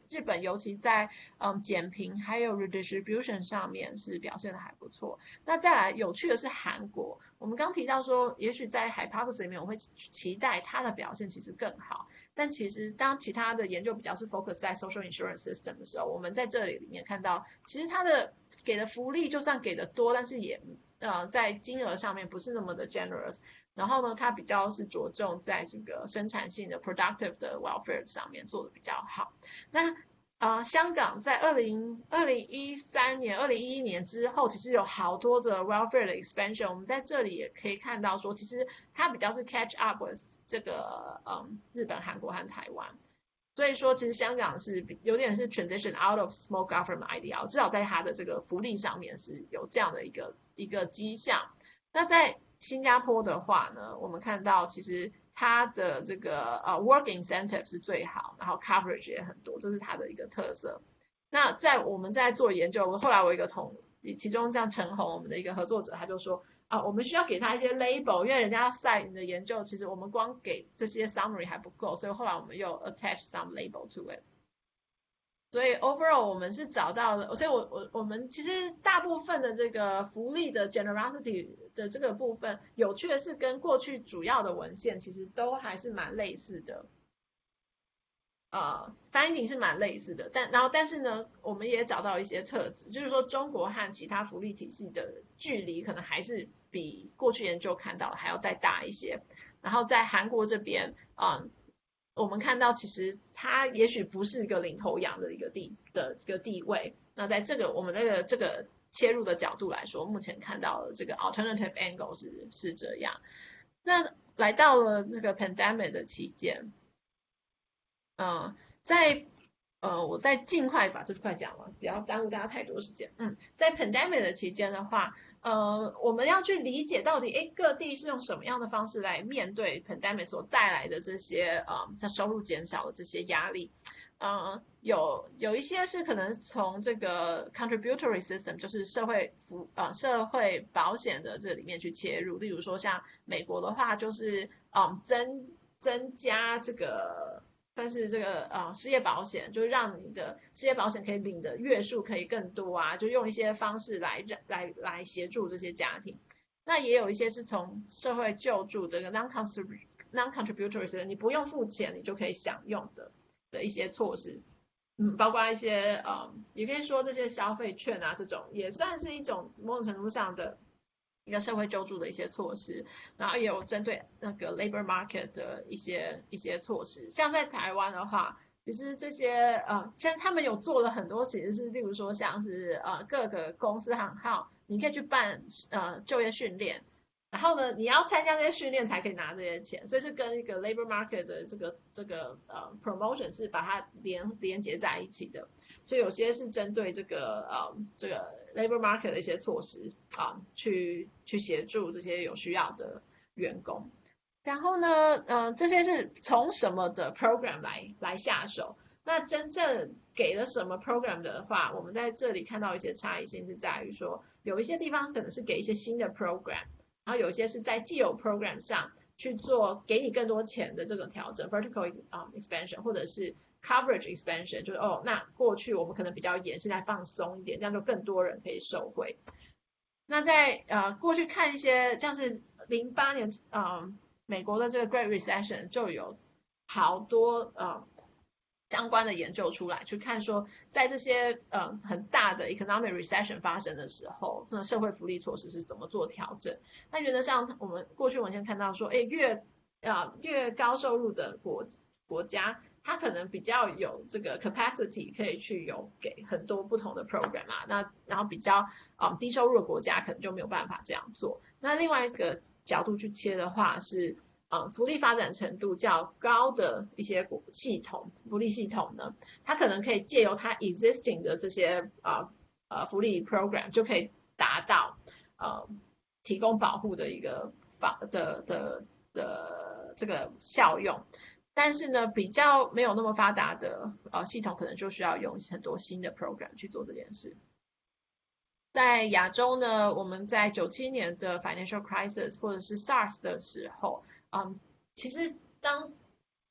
S2: 日本尤其在嗯减贫还有 redistribution 上面是表现的还不错。那再来有趣的是韩国，我们刚提到说，也许在 hypothesis 里面我会期待它的表现其实更好，但其实当其他的研究比较是 focus 在 social insurance system 的时候，我们在这里里面看到，其实它的给的福利就算给的多，但是也呃在金额上面不是那么的 generous。然后呢，它比较是着重在这个生产性的 productive 的 welfare 上面做的比较好。那啊、呃，香港在二零二零一三年、二零一一年之后，其实有好多的 welfare 的 expansion。我们在这里也可以看到说，其实它比较是 catch up with 这个嗯日本、韩国和台湾。所以说，其实香港是有点是 transition out of small government ideal，至少在它的这个福利上面是有这样的一个一个迹象。那在新加坡的话呢，我们看到其实它的这个呃 work incentive 是最好，然后 coverage 也很多，这是它的一个特色。那在我们在做研究，后来我一个同其中像陈红我们的一个合作者，他就说啊，我们需要给他一些 label， 因为人家要 cite 你的研究，其实我们光给这些 summary 还不够，所以后来我们又 attach some label to it。所以 overall 我们是找到了，所以我我我们其实大部分的这个福利的 generosity 的这个部分，有趣的是跟过去主要的文献其实都还是蛮类似的，呃 finding 是蛮类似的，但然后但是呢，我们也找到一些特质，就是说中国和其他福利体系的距离可能还是比过去研究看到的还要再大一些，然后在韩国这边，嗯。我们看到其实它也许不是一个领头羊的一个地的一个地位。那在这个我们这个这个切入的角度来说，目前看到的这个 alternative angle 是是这样。那来到了那个 pandemic 的期间，嗯、呃，在呃，我再尽快把这块讲完，不要耽误大家太多时间。嗯，在 pandemic 的期间的话，呃，我们要去理解到底，哎，各地是用什么样的方式来面对 pandemic 所带来的这些呃，像收入减少的这些压力。呃，有有一些是可能从这个 contributory system， 就是社会福呃社会保险的这里面去切入。例如说，像美国的话，就是嗯增增加这个。但是这个呃失业保险，就是让你的失业保险可以领的月数可以更多啊，就用一些方式来来来协助这些家庭。那也有一些是从社会救助这个 non non contributory 的，你不用付钱你就可以享用的的一些措施，嗯，包括一些呃，也可以说这些消费券啊，这种也算是一种某种程度上的。一个社会救助的一些措施，然后也有针对那个 labor market 的一些一些措施。像在台湾的话，其实这些呃，像他们有做了很多，其实是例如说像是呃各个公司行号，你可以去办呃就业训练，然后呢，你要参加这些训练才可以拿这些钱，所以是跟一个 labor market 的这个这个呃 promotion 是把它连连接在一起的。所以有些是针对这个呃这个 labor market 的一些措施啊，去去协助这些有需要的员工。然后呢，呃，这些是从什么的 program 来来下手？那真正给了什么 program 的话，我们在这里看到一些差异性是在于说，有一些地方可能是给一些新的 program， 然后有一些是在既有 program 上去做给你更多钱的这个调整 vertical、um, expansion， 或者是coverage expansion， 就是哦，那过去我们可能比较严，现在放松一点，这样就更多人可以受惠。那在呃过去看一些像是零八年呃美国的这个 Great Recession 就有好多呃相关的研究出来，去看说在这些呃很大的 economic recession 发生的时候，这个社会福利措施是怎么做调整。那原则上我们过去文献看到说，哎，越呃越高收入的国国家。它可能比较有这个 capacity 可以去有给很多不同的 program 啊，那然后比较嗯低收入的国家可能就没有办法这样做。那另外一个角度去切的话是，嗯福利发展程度较高的一些系统福利系统呢，它可能可以借由它 existing 的这些呃呃福利 program 就可以达到呃提供保护的一个法的的的这个效用。但是呢，比较没有那么发达的呃系统，可能就需要用很多新的 program 去做这件事。在亚洲呢，我们在九七年的 financial crisis 或者是 SARS 的时候，嗯，其实当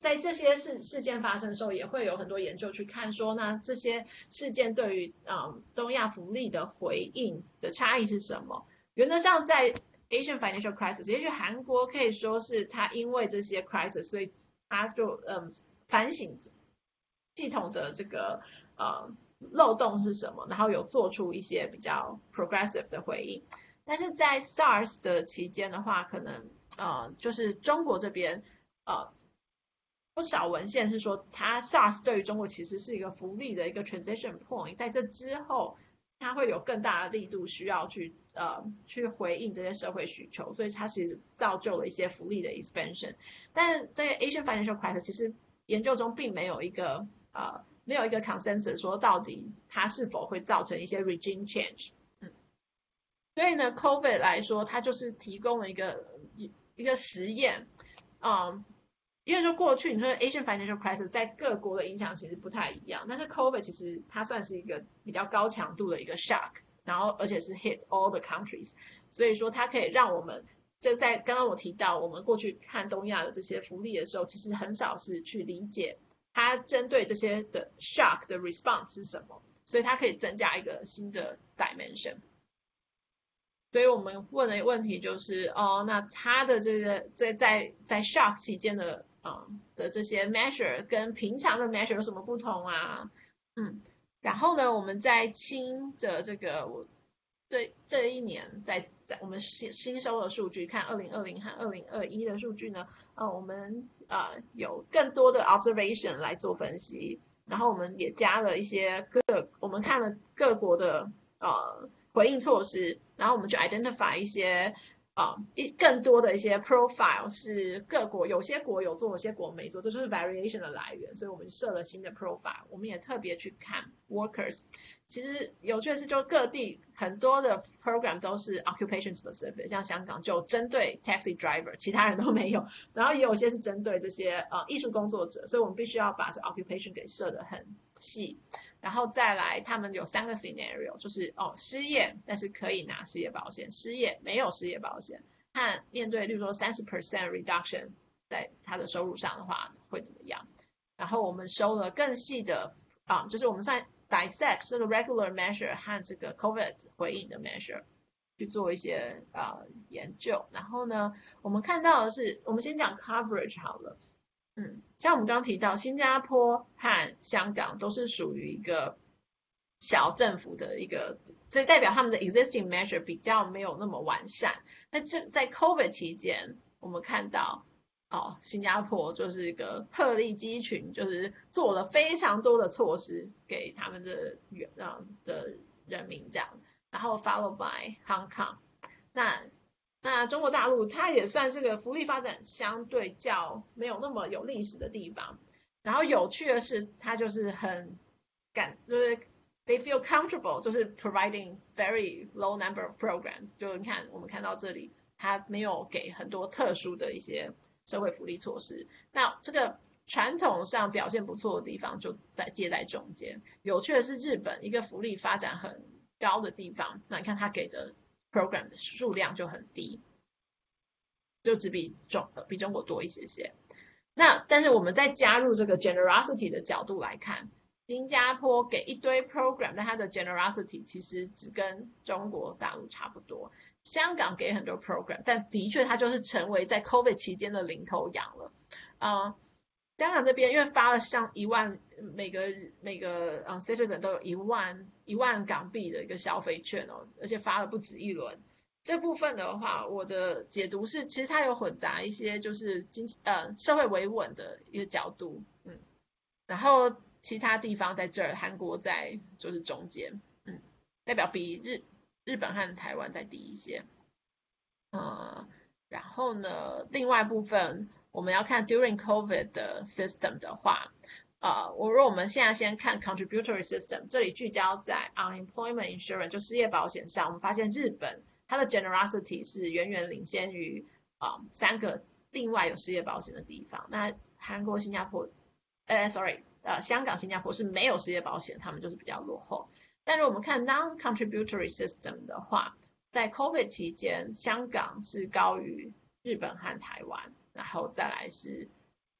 S2: 在这些事事件发生的时候，也会有很多研究去看说，那这些事件对于嗯东亚福利的回应的差异是什么？原则上，在 Asian financial crisis， 也许韩国可以说是他因为这些 crisis， 所以他就嗯反省系统的这个呃漏洞是什么，然后有做出一些比较 progressive 的回应。但是在 SARS 的期间的话，可能呃就是中国这边呃。不少文献是说，它 SARS 对于中国其实是一个福利的一个 transition point， 在这之后，它会有更大的力度需要去呃去回应这些社会需求，所以它其实造就了一些福利的 expansion。但是在 Asian financial crisis， 其实研究中并没有一个呃没有一个 consensus 说到底它是否会造成一些 regime change。嗯，所以呢 ，COVID 来说，它就是提供了一个一个实验，嗯。因为说过去你说 Asian financial crisis 在各国的影响其实不太一样，但是 COVID 其实它算是一个比较高强度的一个 shock， 然后而且是 hit all the countries， 所以说它可以让我们就在刚刚我提到我们过去看东亚的这些福利的时候，其实很少是去理解它针对这些的 shock 的 response 是什么，所以它可以增加一个新的 dimension。所以我们问的问题就是，哦，那它的这个在在在 shock 期间的嗯的这些 measure 跟平常的 measure 有什么不同啊？嗯，然后呢，我们在新的这个我对这一年在在我们新新收的数据，看二零二零和二零二一的数据呢，呃，我们呃有更多的 observation 来做分析，然后我们也加了一些各我们看了各国的呃回应措施，然后我们就 identify 一些啊、呃，更多的一些 profile 是各国有些国有做，有些国没做，这就是 variation 的来源。所以我们设了新的 profile， 我们也特别去看 workers。其实有趣的是，就各地很多的 program 都是 occupation specific， 像香港就针对 taxi driver， 其他人都没有。然后也有些是针对这些呃艺术工作者，所以我们必须要把这 occupation 给设得很细。然后再来，他们有三个 scenario， 就是哦失业，但是可以拿失业保险；失业没有失业保险，和面对，例如说三十 percent reduction 在他的收入上的话会怎么样？然后我们收了更细的啊，就是我们算 dissect 这个 regular measure 和这个 COVID 回应的 measure 去做一些呃研究。然后呢，我们看到的是，我们先讲 coverage 好了。嗯，像我们刚刚提到，新加坡和香港都是属于一个小政府的一个，这代表他们的 existing measure 比较没有那么完善。那这在 COVID 期间，我们看到哦，新加坡就是一个鹤立鸡群，就是做了非常多的措施给他们的呃的人民这样，然后 followed by Hong Kong。那那中国大陆它也算是个福利发展相对较没有那么有历史的地方，然后有趣的是，它就是很感就是 they feel comfortable， 就是 providing very low number of programs。就你看我们看到这里，它没有给很多特殊的一些社会福利措施。那这个传统上表现不错的地方就在接在中间。有趣的是，日本一个福利发展很高的地方，那你看它给的program 的数量就很低，就只比中比中国多一些些。那但是我们再加入这个 generosity 的角度来看，新加坡给一堆 program， 但它的 generosity 其实只跟中国大陆差不多。香港给很多 program， 但的确它就是成为在 COVID 期间的领头羊了。呃，香港这边因为发了像一万每个每个嗯 citizen 都有一万一万港币的一个消费券哦，而且发了不止一轮。这部分的话，我的解读是，其实它有混杂一些就是经济呃社会维稳的一个角度，嗯，然后其他地方在这儿，韩国在就是中间，嗯，代表比日日本和台湾再低一些，呃，然后呢，另外部分我们要看 during COVID 的 system 的话。呃，我如果我们现在先看 contributory system， 这里聚焦在 unemployment insurance 就失业保险上，我们发现日本它的 generosity 是远远领先于啊、呃、三个另外有失业保险的地方。那韩国、新加坡，呃 ，sorry， 呃，香港、新加坡是没有失业保险，他们就是比较落后。但是我们看 non-contributory system 的话，在 COVID 期间，香港是高于日本和台湾，然后再来是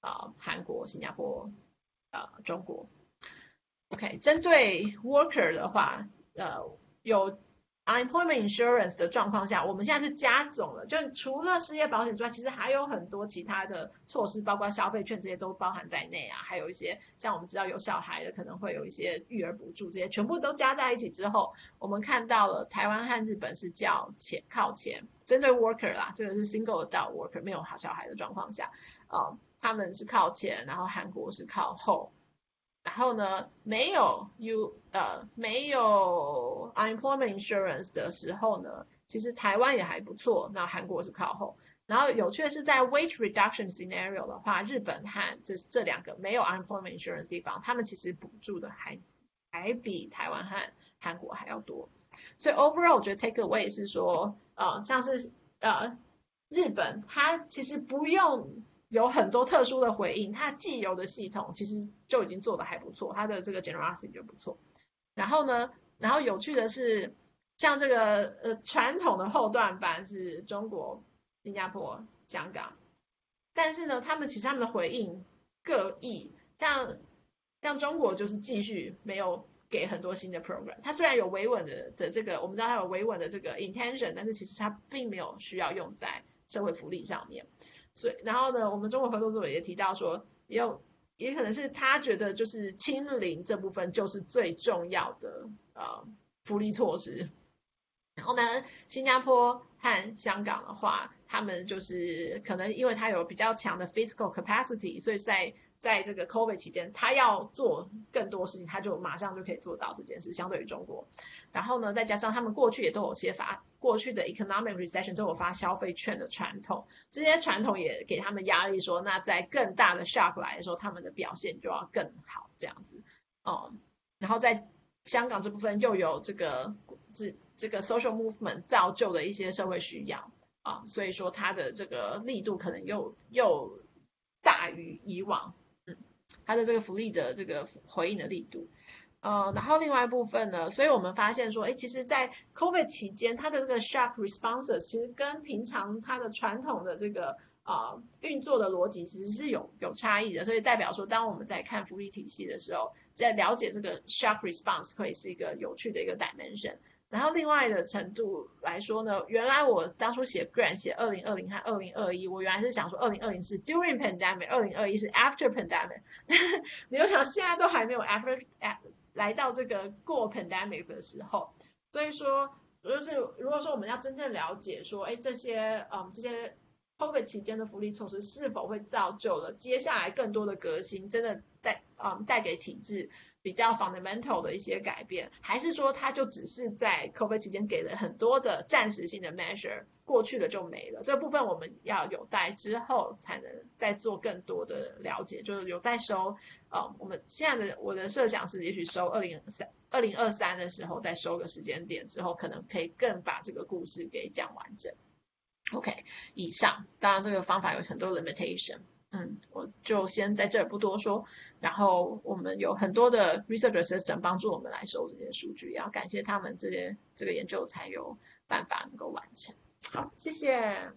S2: 呃韩国、新加坡、呃中国。OK， 针对 worker 的话，呃有 unemployment insurance 的状况下，我们现在是加总了，就除了失业保险之外，其实还有很多其他的措施，包括消费券这些都包含在内啊，还有一些像我们知道有小孩的可能会有一些育儿补助，这些全部都加在一起之后，我们看到了台湾和日本是较前靠前，针对 worker 啦，这个是 single adult worker 没有小孩的状况下，呃，他们是靠前，然后韩国是靠后。然后呢，没有 you 呃没有 unemployment insurance 的时候呢，其实台湾也还不错，那韩国是靠后。然后有趣的是，在 wage reduction scenario 的话，日本和这这两个没有 unemployment insurance 的地方，他们其实补助的还还比台湾和韩国还要多。所以 overall 我觉得 take away 是说，呃，像是呃日本，它其实不用有很多特殊的回应，它既有的系统其实就已经做得还不错，它的这个 generosity 就不错。然后呢，然后有趣的是，像这个呃传统的后段班是中国、新加坡、香港，但是呢，他们其实他们的回应各异，像像中国就是继续没有给很多新的 program， 它虽然有维稳的的这个，我们知道它有维稳的这个 intention， 但是其实它并没有需要用在社会福利上面。所以，然后呢，我们中国合作组也提到说，也有也可能是他觉得就是清零这部分就是最重要的呃福利措施。然后呢，新加坡和香港的话，他们就是可能因为它有比较强的 fiscal capacity，所以在在这个 COVID 期间，他要做更多事情，他就马上就可以做到这件事，相对于中国。然后呢，再加上他们过去也都有些发过去的 economic recession 都有发消费券的传统，这些传统也给他们压力说，那在更大的 shock 来的时候，他们的表现就要更好，这样子。哦、嗯，然后在香港这部分又有这个这这个 social movement 造就的一些社会需要啊，所以说它的这个力度可能又又大于以往。它的这个福利的这个回应的力度。呃，然后另外一部分呢，所以我们发现说，哎，其实，在 COVID 期间，它的这个 shock responses 其实跟平常它的传统的这个啊、呃、运作的逻辑其实是有有差异的，所以代表说，当我们在看福利体系的时候，在了解这个 shock response 会是一个有趣的一个 dimension。然后另外的程度来说呢，原来我当初写 grant 写二零二零和二零二一，我原来是想说二零二零是 during pandemic， 二零二一是 after pandemic， 你就想现在都还没有 after, after 来到这个过 pandemic 的时候，所以说就是如果说我们要真正了解说，哎，这些嗯这些 COVID 期间的福利措施是否会造就了接下来更多的革新，真的带嗯带给体制比较 fundamental 的一些改变，还是说它就只是在 COVID 期间给了很多的暂时性的 measure， 过去了就没了？这部分我们要有待之后才能再做更多的了解，就是有在收，呃，我们现在的我的设想是，也许收二零三二零二三的时候再收个时间点之后，可能可以更把这个故事给讲完整。OK， 以上，当然这个方法有很多 limitation。嗯，我就先在这儿不多说。然后我们有很多的 research assistant 帮助我们来收这些数据，也要感谢他们这些这个研究才有办法能够完成。好，谢谢。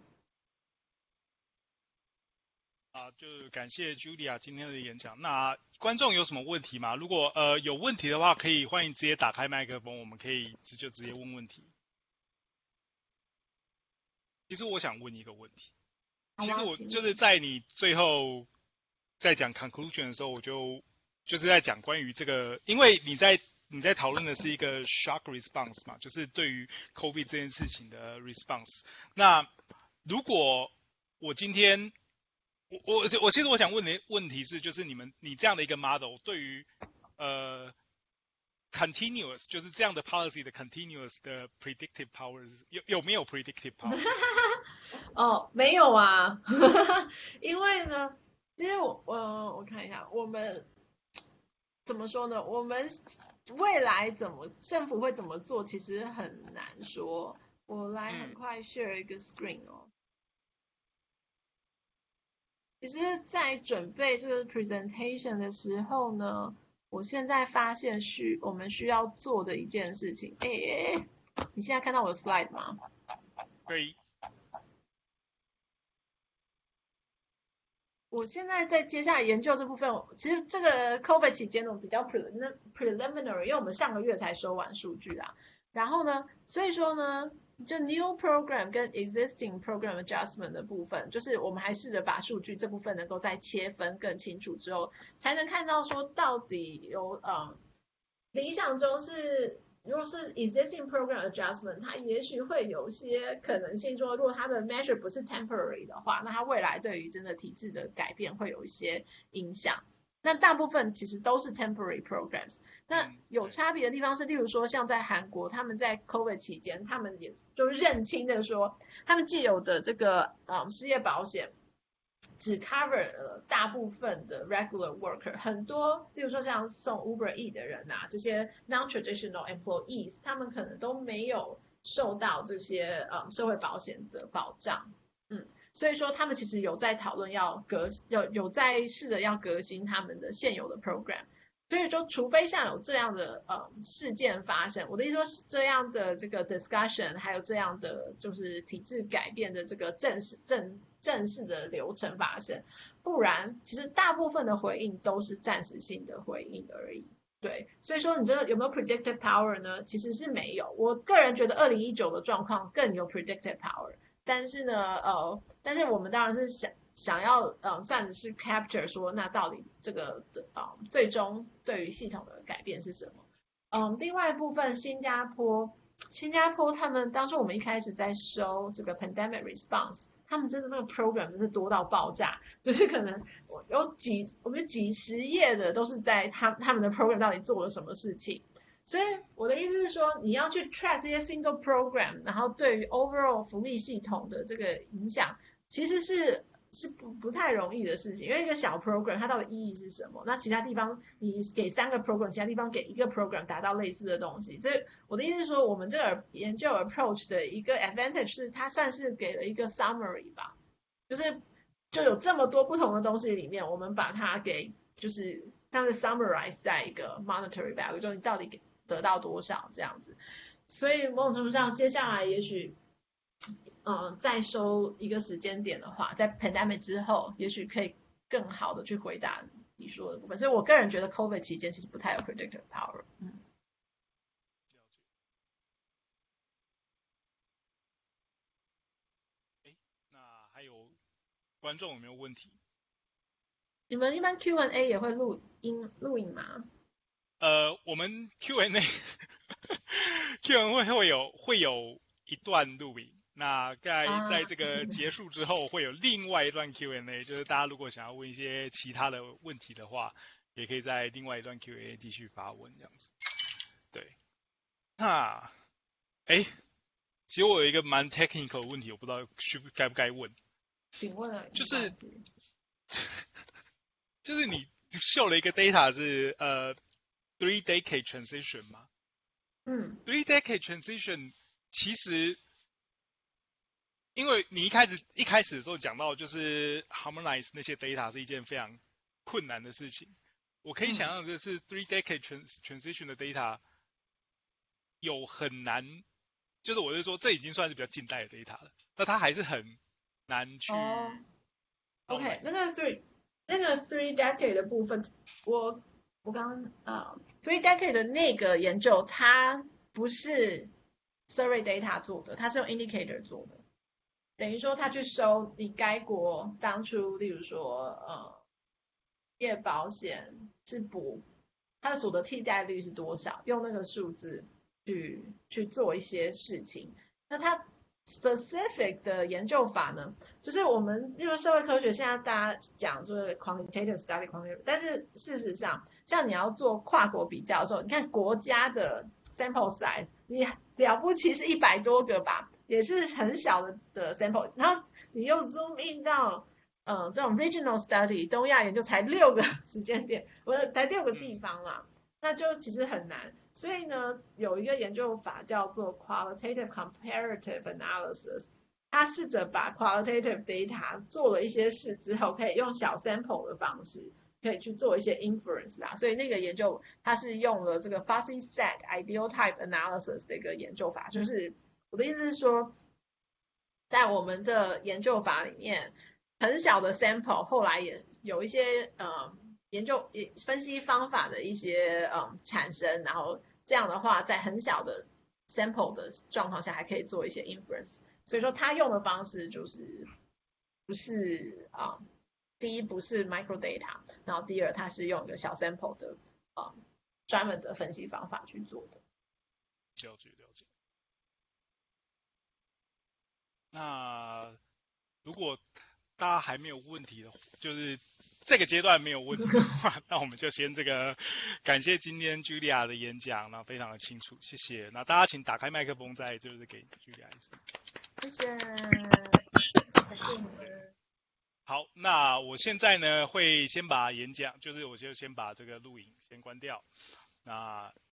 S1: 啊，就感谢 Julia 今天的演讲。那观众有什么问题吗？如果呃有问题的话，可以欢迎直接打开麦克风，我们可以直就直接问问题。其实我想问一个问题。其实我就是在你最后在讲 conclusion 的时候，我就就是在讲关于这个，因为你在你在讨论的是一个 shock response 嘛，就是对于 COVID 这件事情的 response。那如果我今天我我我其实我想问的问题是，就是你们你这样的一个 model 对于呃 continuous 就是这样的 policy 的 continuous 的 predictive powers 有有没有 predictive power？
S2: 哦，没有啊，因为呢，其实我我我看一下，我们怎么说呢？我们未来怎么政府会怎么做，其实很难说。我来很快 share 一个 screen 哦。其实，在准备这个 presentation 的时候呢，我现在发现需我们需要做的一件事情。哎哎，你现在看到我的 slide 吗？
S1: 可以。
S2: 我现在在接下来研究这部分，其实这个 COVID 期间呢比较 preliminary， 因为我们上个月才收完数据啦。然后呢，所以说呢，就 new program 跟 existing program adjustment 的部分，就是我们还试着把数据这部分能够再切分更清楚之后，才能看到说到底有呃理想中是。如果是 existing program adjustment， 它也许会有些可能性说，如果它的 measure 不是 temporary 的话，那它未来对于真的体制的改变会有一些影响。那大部分其实都是 temporary programs。那有差别的地方是，例如说像在韩国，他们在 COVID 期间，他们也就认清的说，他们既有的这个嗯失业保险。只 cover 了大部分的 regular worker， 很多，例如说像送 Uber E 的人啊，这些 non-traditional employees， 他们可能都没有受到这些呃社会保险的保障，嗯，所以说他们其实有在讨论要革，有有在试着要革新他们的现有的 program。所以说，除非像有这样的呃事件发生，我的意思说，这样的这个 discussion， 还有这样的就是体制改变的这个正式正正式的流程发生，不然其实大部分的回应都是暂时性的回应而已。对，所以说你这个有没有 predictive power 呢？其实是没有。我个人觉得二零一九的状况更有 predictive power， 但是呢，呃，但是我们当然是想。想要呃算是 capture 说那到底这个呃最终对于系统的改变是什么？嗯，另外一部分新加坡，新加坡他们当初我们一开始在收这个 pandemic response， 他们真的那个 program 真是多到爆炸，就是可能有几我们几十页的都是在他他们的 program 到底做了什么事情。所以我的意思是说，你要去 track 这些 single program， 然后对于 overall 福利系统的这个影响，其实是。是不不太容易的事情，因为一个小 program 它到底意义是什么？那其他地方你给三个 program， 其他地方给一个 program 达到类似的东西。这我的意思是说，我们这个研究 approach 的一个 advantage 是它算是给了一个 summary 吧，就是就有这么多不同的东西里面，我们把它给就是它是 summarize 在一个 monetary value， 就你到底得到多少这样子。所以某种程度上，接下来也许。呃，再收一个时间点的话，在 pandemic 之后，也许可以更好的去回答你说的部分。所以我个人觉得 COVID 期间其实不太有 predictive power。嗯。
S1: 那还有观众有没有问题？
S2: 你们一般 Q and A 也会录音录影吗？
S1: 呃，我们 Q and A Q and A 会有会有一段录影。那在在这个结束之后，会有另外一段 Q and A， 就是大家如果想要问一些其他的问题的话，也可以在另外一段 Q and A 继续发问这样子。对，那，哎，其实我有一个蛮 technical 的问题，我不知道需该不该问。
S2: 请问了，
S1: 就是，就是你秀了一个 data 是呃 three decade transition 吗？
S2: 嗯
S1: ，three decade transition 其实。因为你一开始一开始的时候讲到，就是 harmonize 那些 data 是一件非常困难的事情。我可以想象的是 three decade trans transition 的 data 有很难，就是我是说这已经算是比较近代的 data 了，那它还是很难去。
S2: 哦、oh, ，OK， 那个 three 那个 three decade 的部分，我我刚刚啊、uh, three decade 的那个研究，它不是 survey data 做的，它是用 indicator 做的。等于说他去收你该国当初，例如说呃，业保险是补他的所得替代率是多少，用那个数字去去做一些事情。那他 specific 的研究法呢，就是我们因为社会科学现在大家讲说 quantitative study quantitative， 但是事实上，像你要做跨国比较的时候，你看国家的 sample size， 你了不起是一百多个吧。也是很小的的 sample， 然后你又 zoom in 到呃这种 regional study 东亚研究才六个时间点，我才六个地方啦，那就其实很难。所以呢，有一个研究法叫做 qualitative comparative analysis， 它试着把 qualitative data 做了一些事之后，可以用小 sample 的方式，可以去做一些 inference 啦。所以那个研究它是用了这个 fuzzy set ideal type analysis 的一个研究法，就是我的意思是说，在我们的研究法里面， 很小的 sample， 后来也有一些呃研究分析方法的一些嗯产生，然后这样的话，在很小的 sample 的状况下，还可以做一些 inference。所以说，他用的方式就是不是啊、嗯，第一不是 micro data， 然后第二他是用一个小 sample 的啊、嗯、专门的分析方法去做的。
S1: 了解了解。那如果大家还没有问题的，就是这个阶段没有问题的话，那我们就先这个感谢今天 Julia 的演讲，那非常的清楚，谢谢。那大家请打开麦克风，再就是给 Julia 一声。
S2: 谢谢，感谢你们。
S1: 好，那我现在呢会先把演讲，就是我就先把这个录影先关掉。那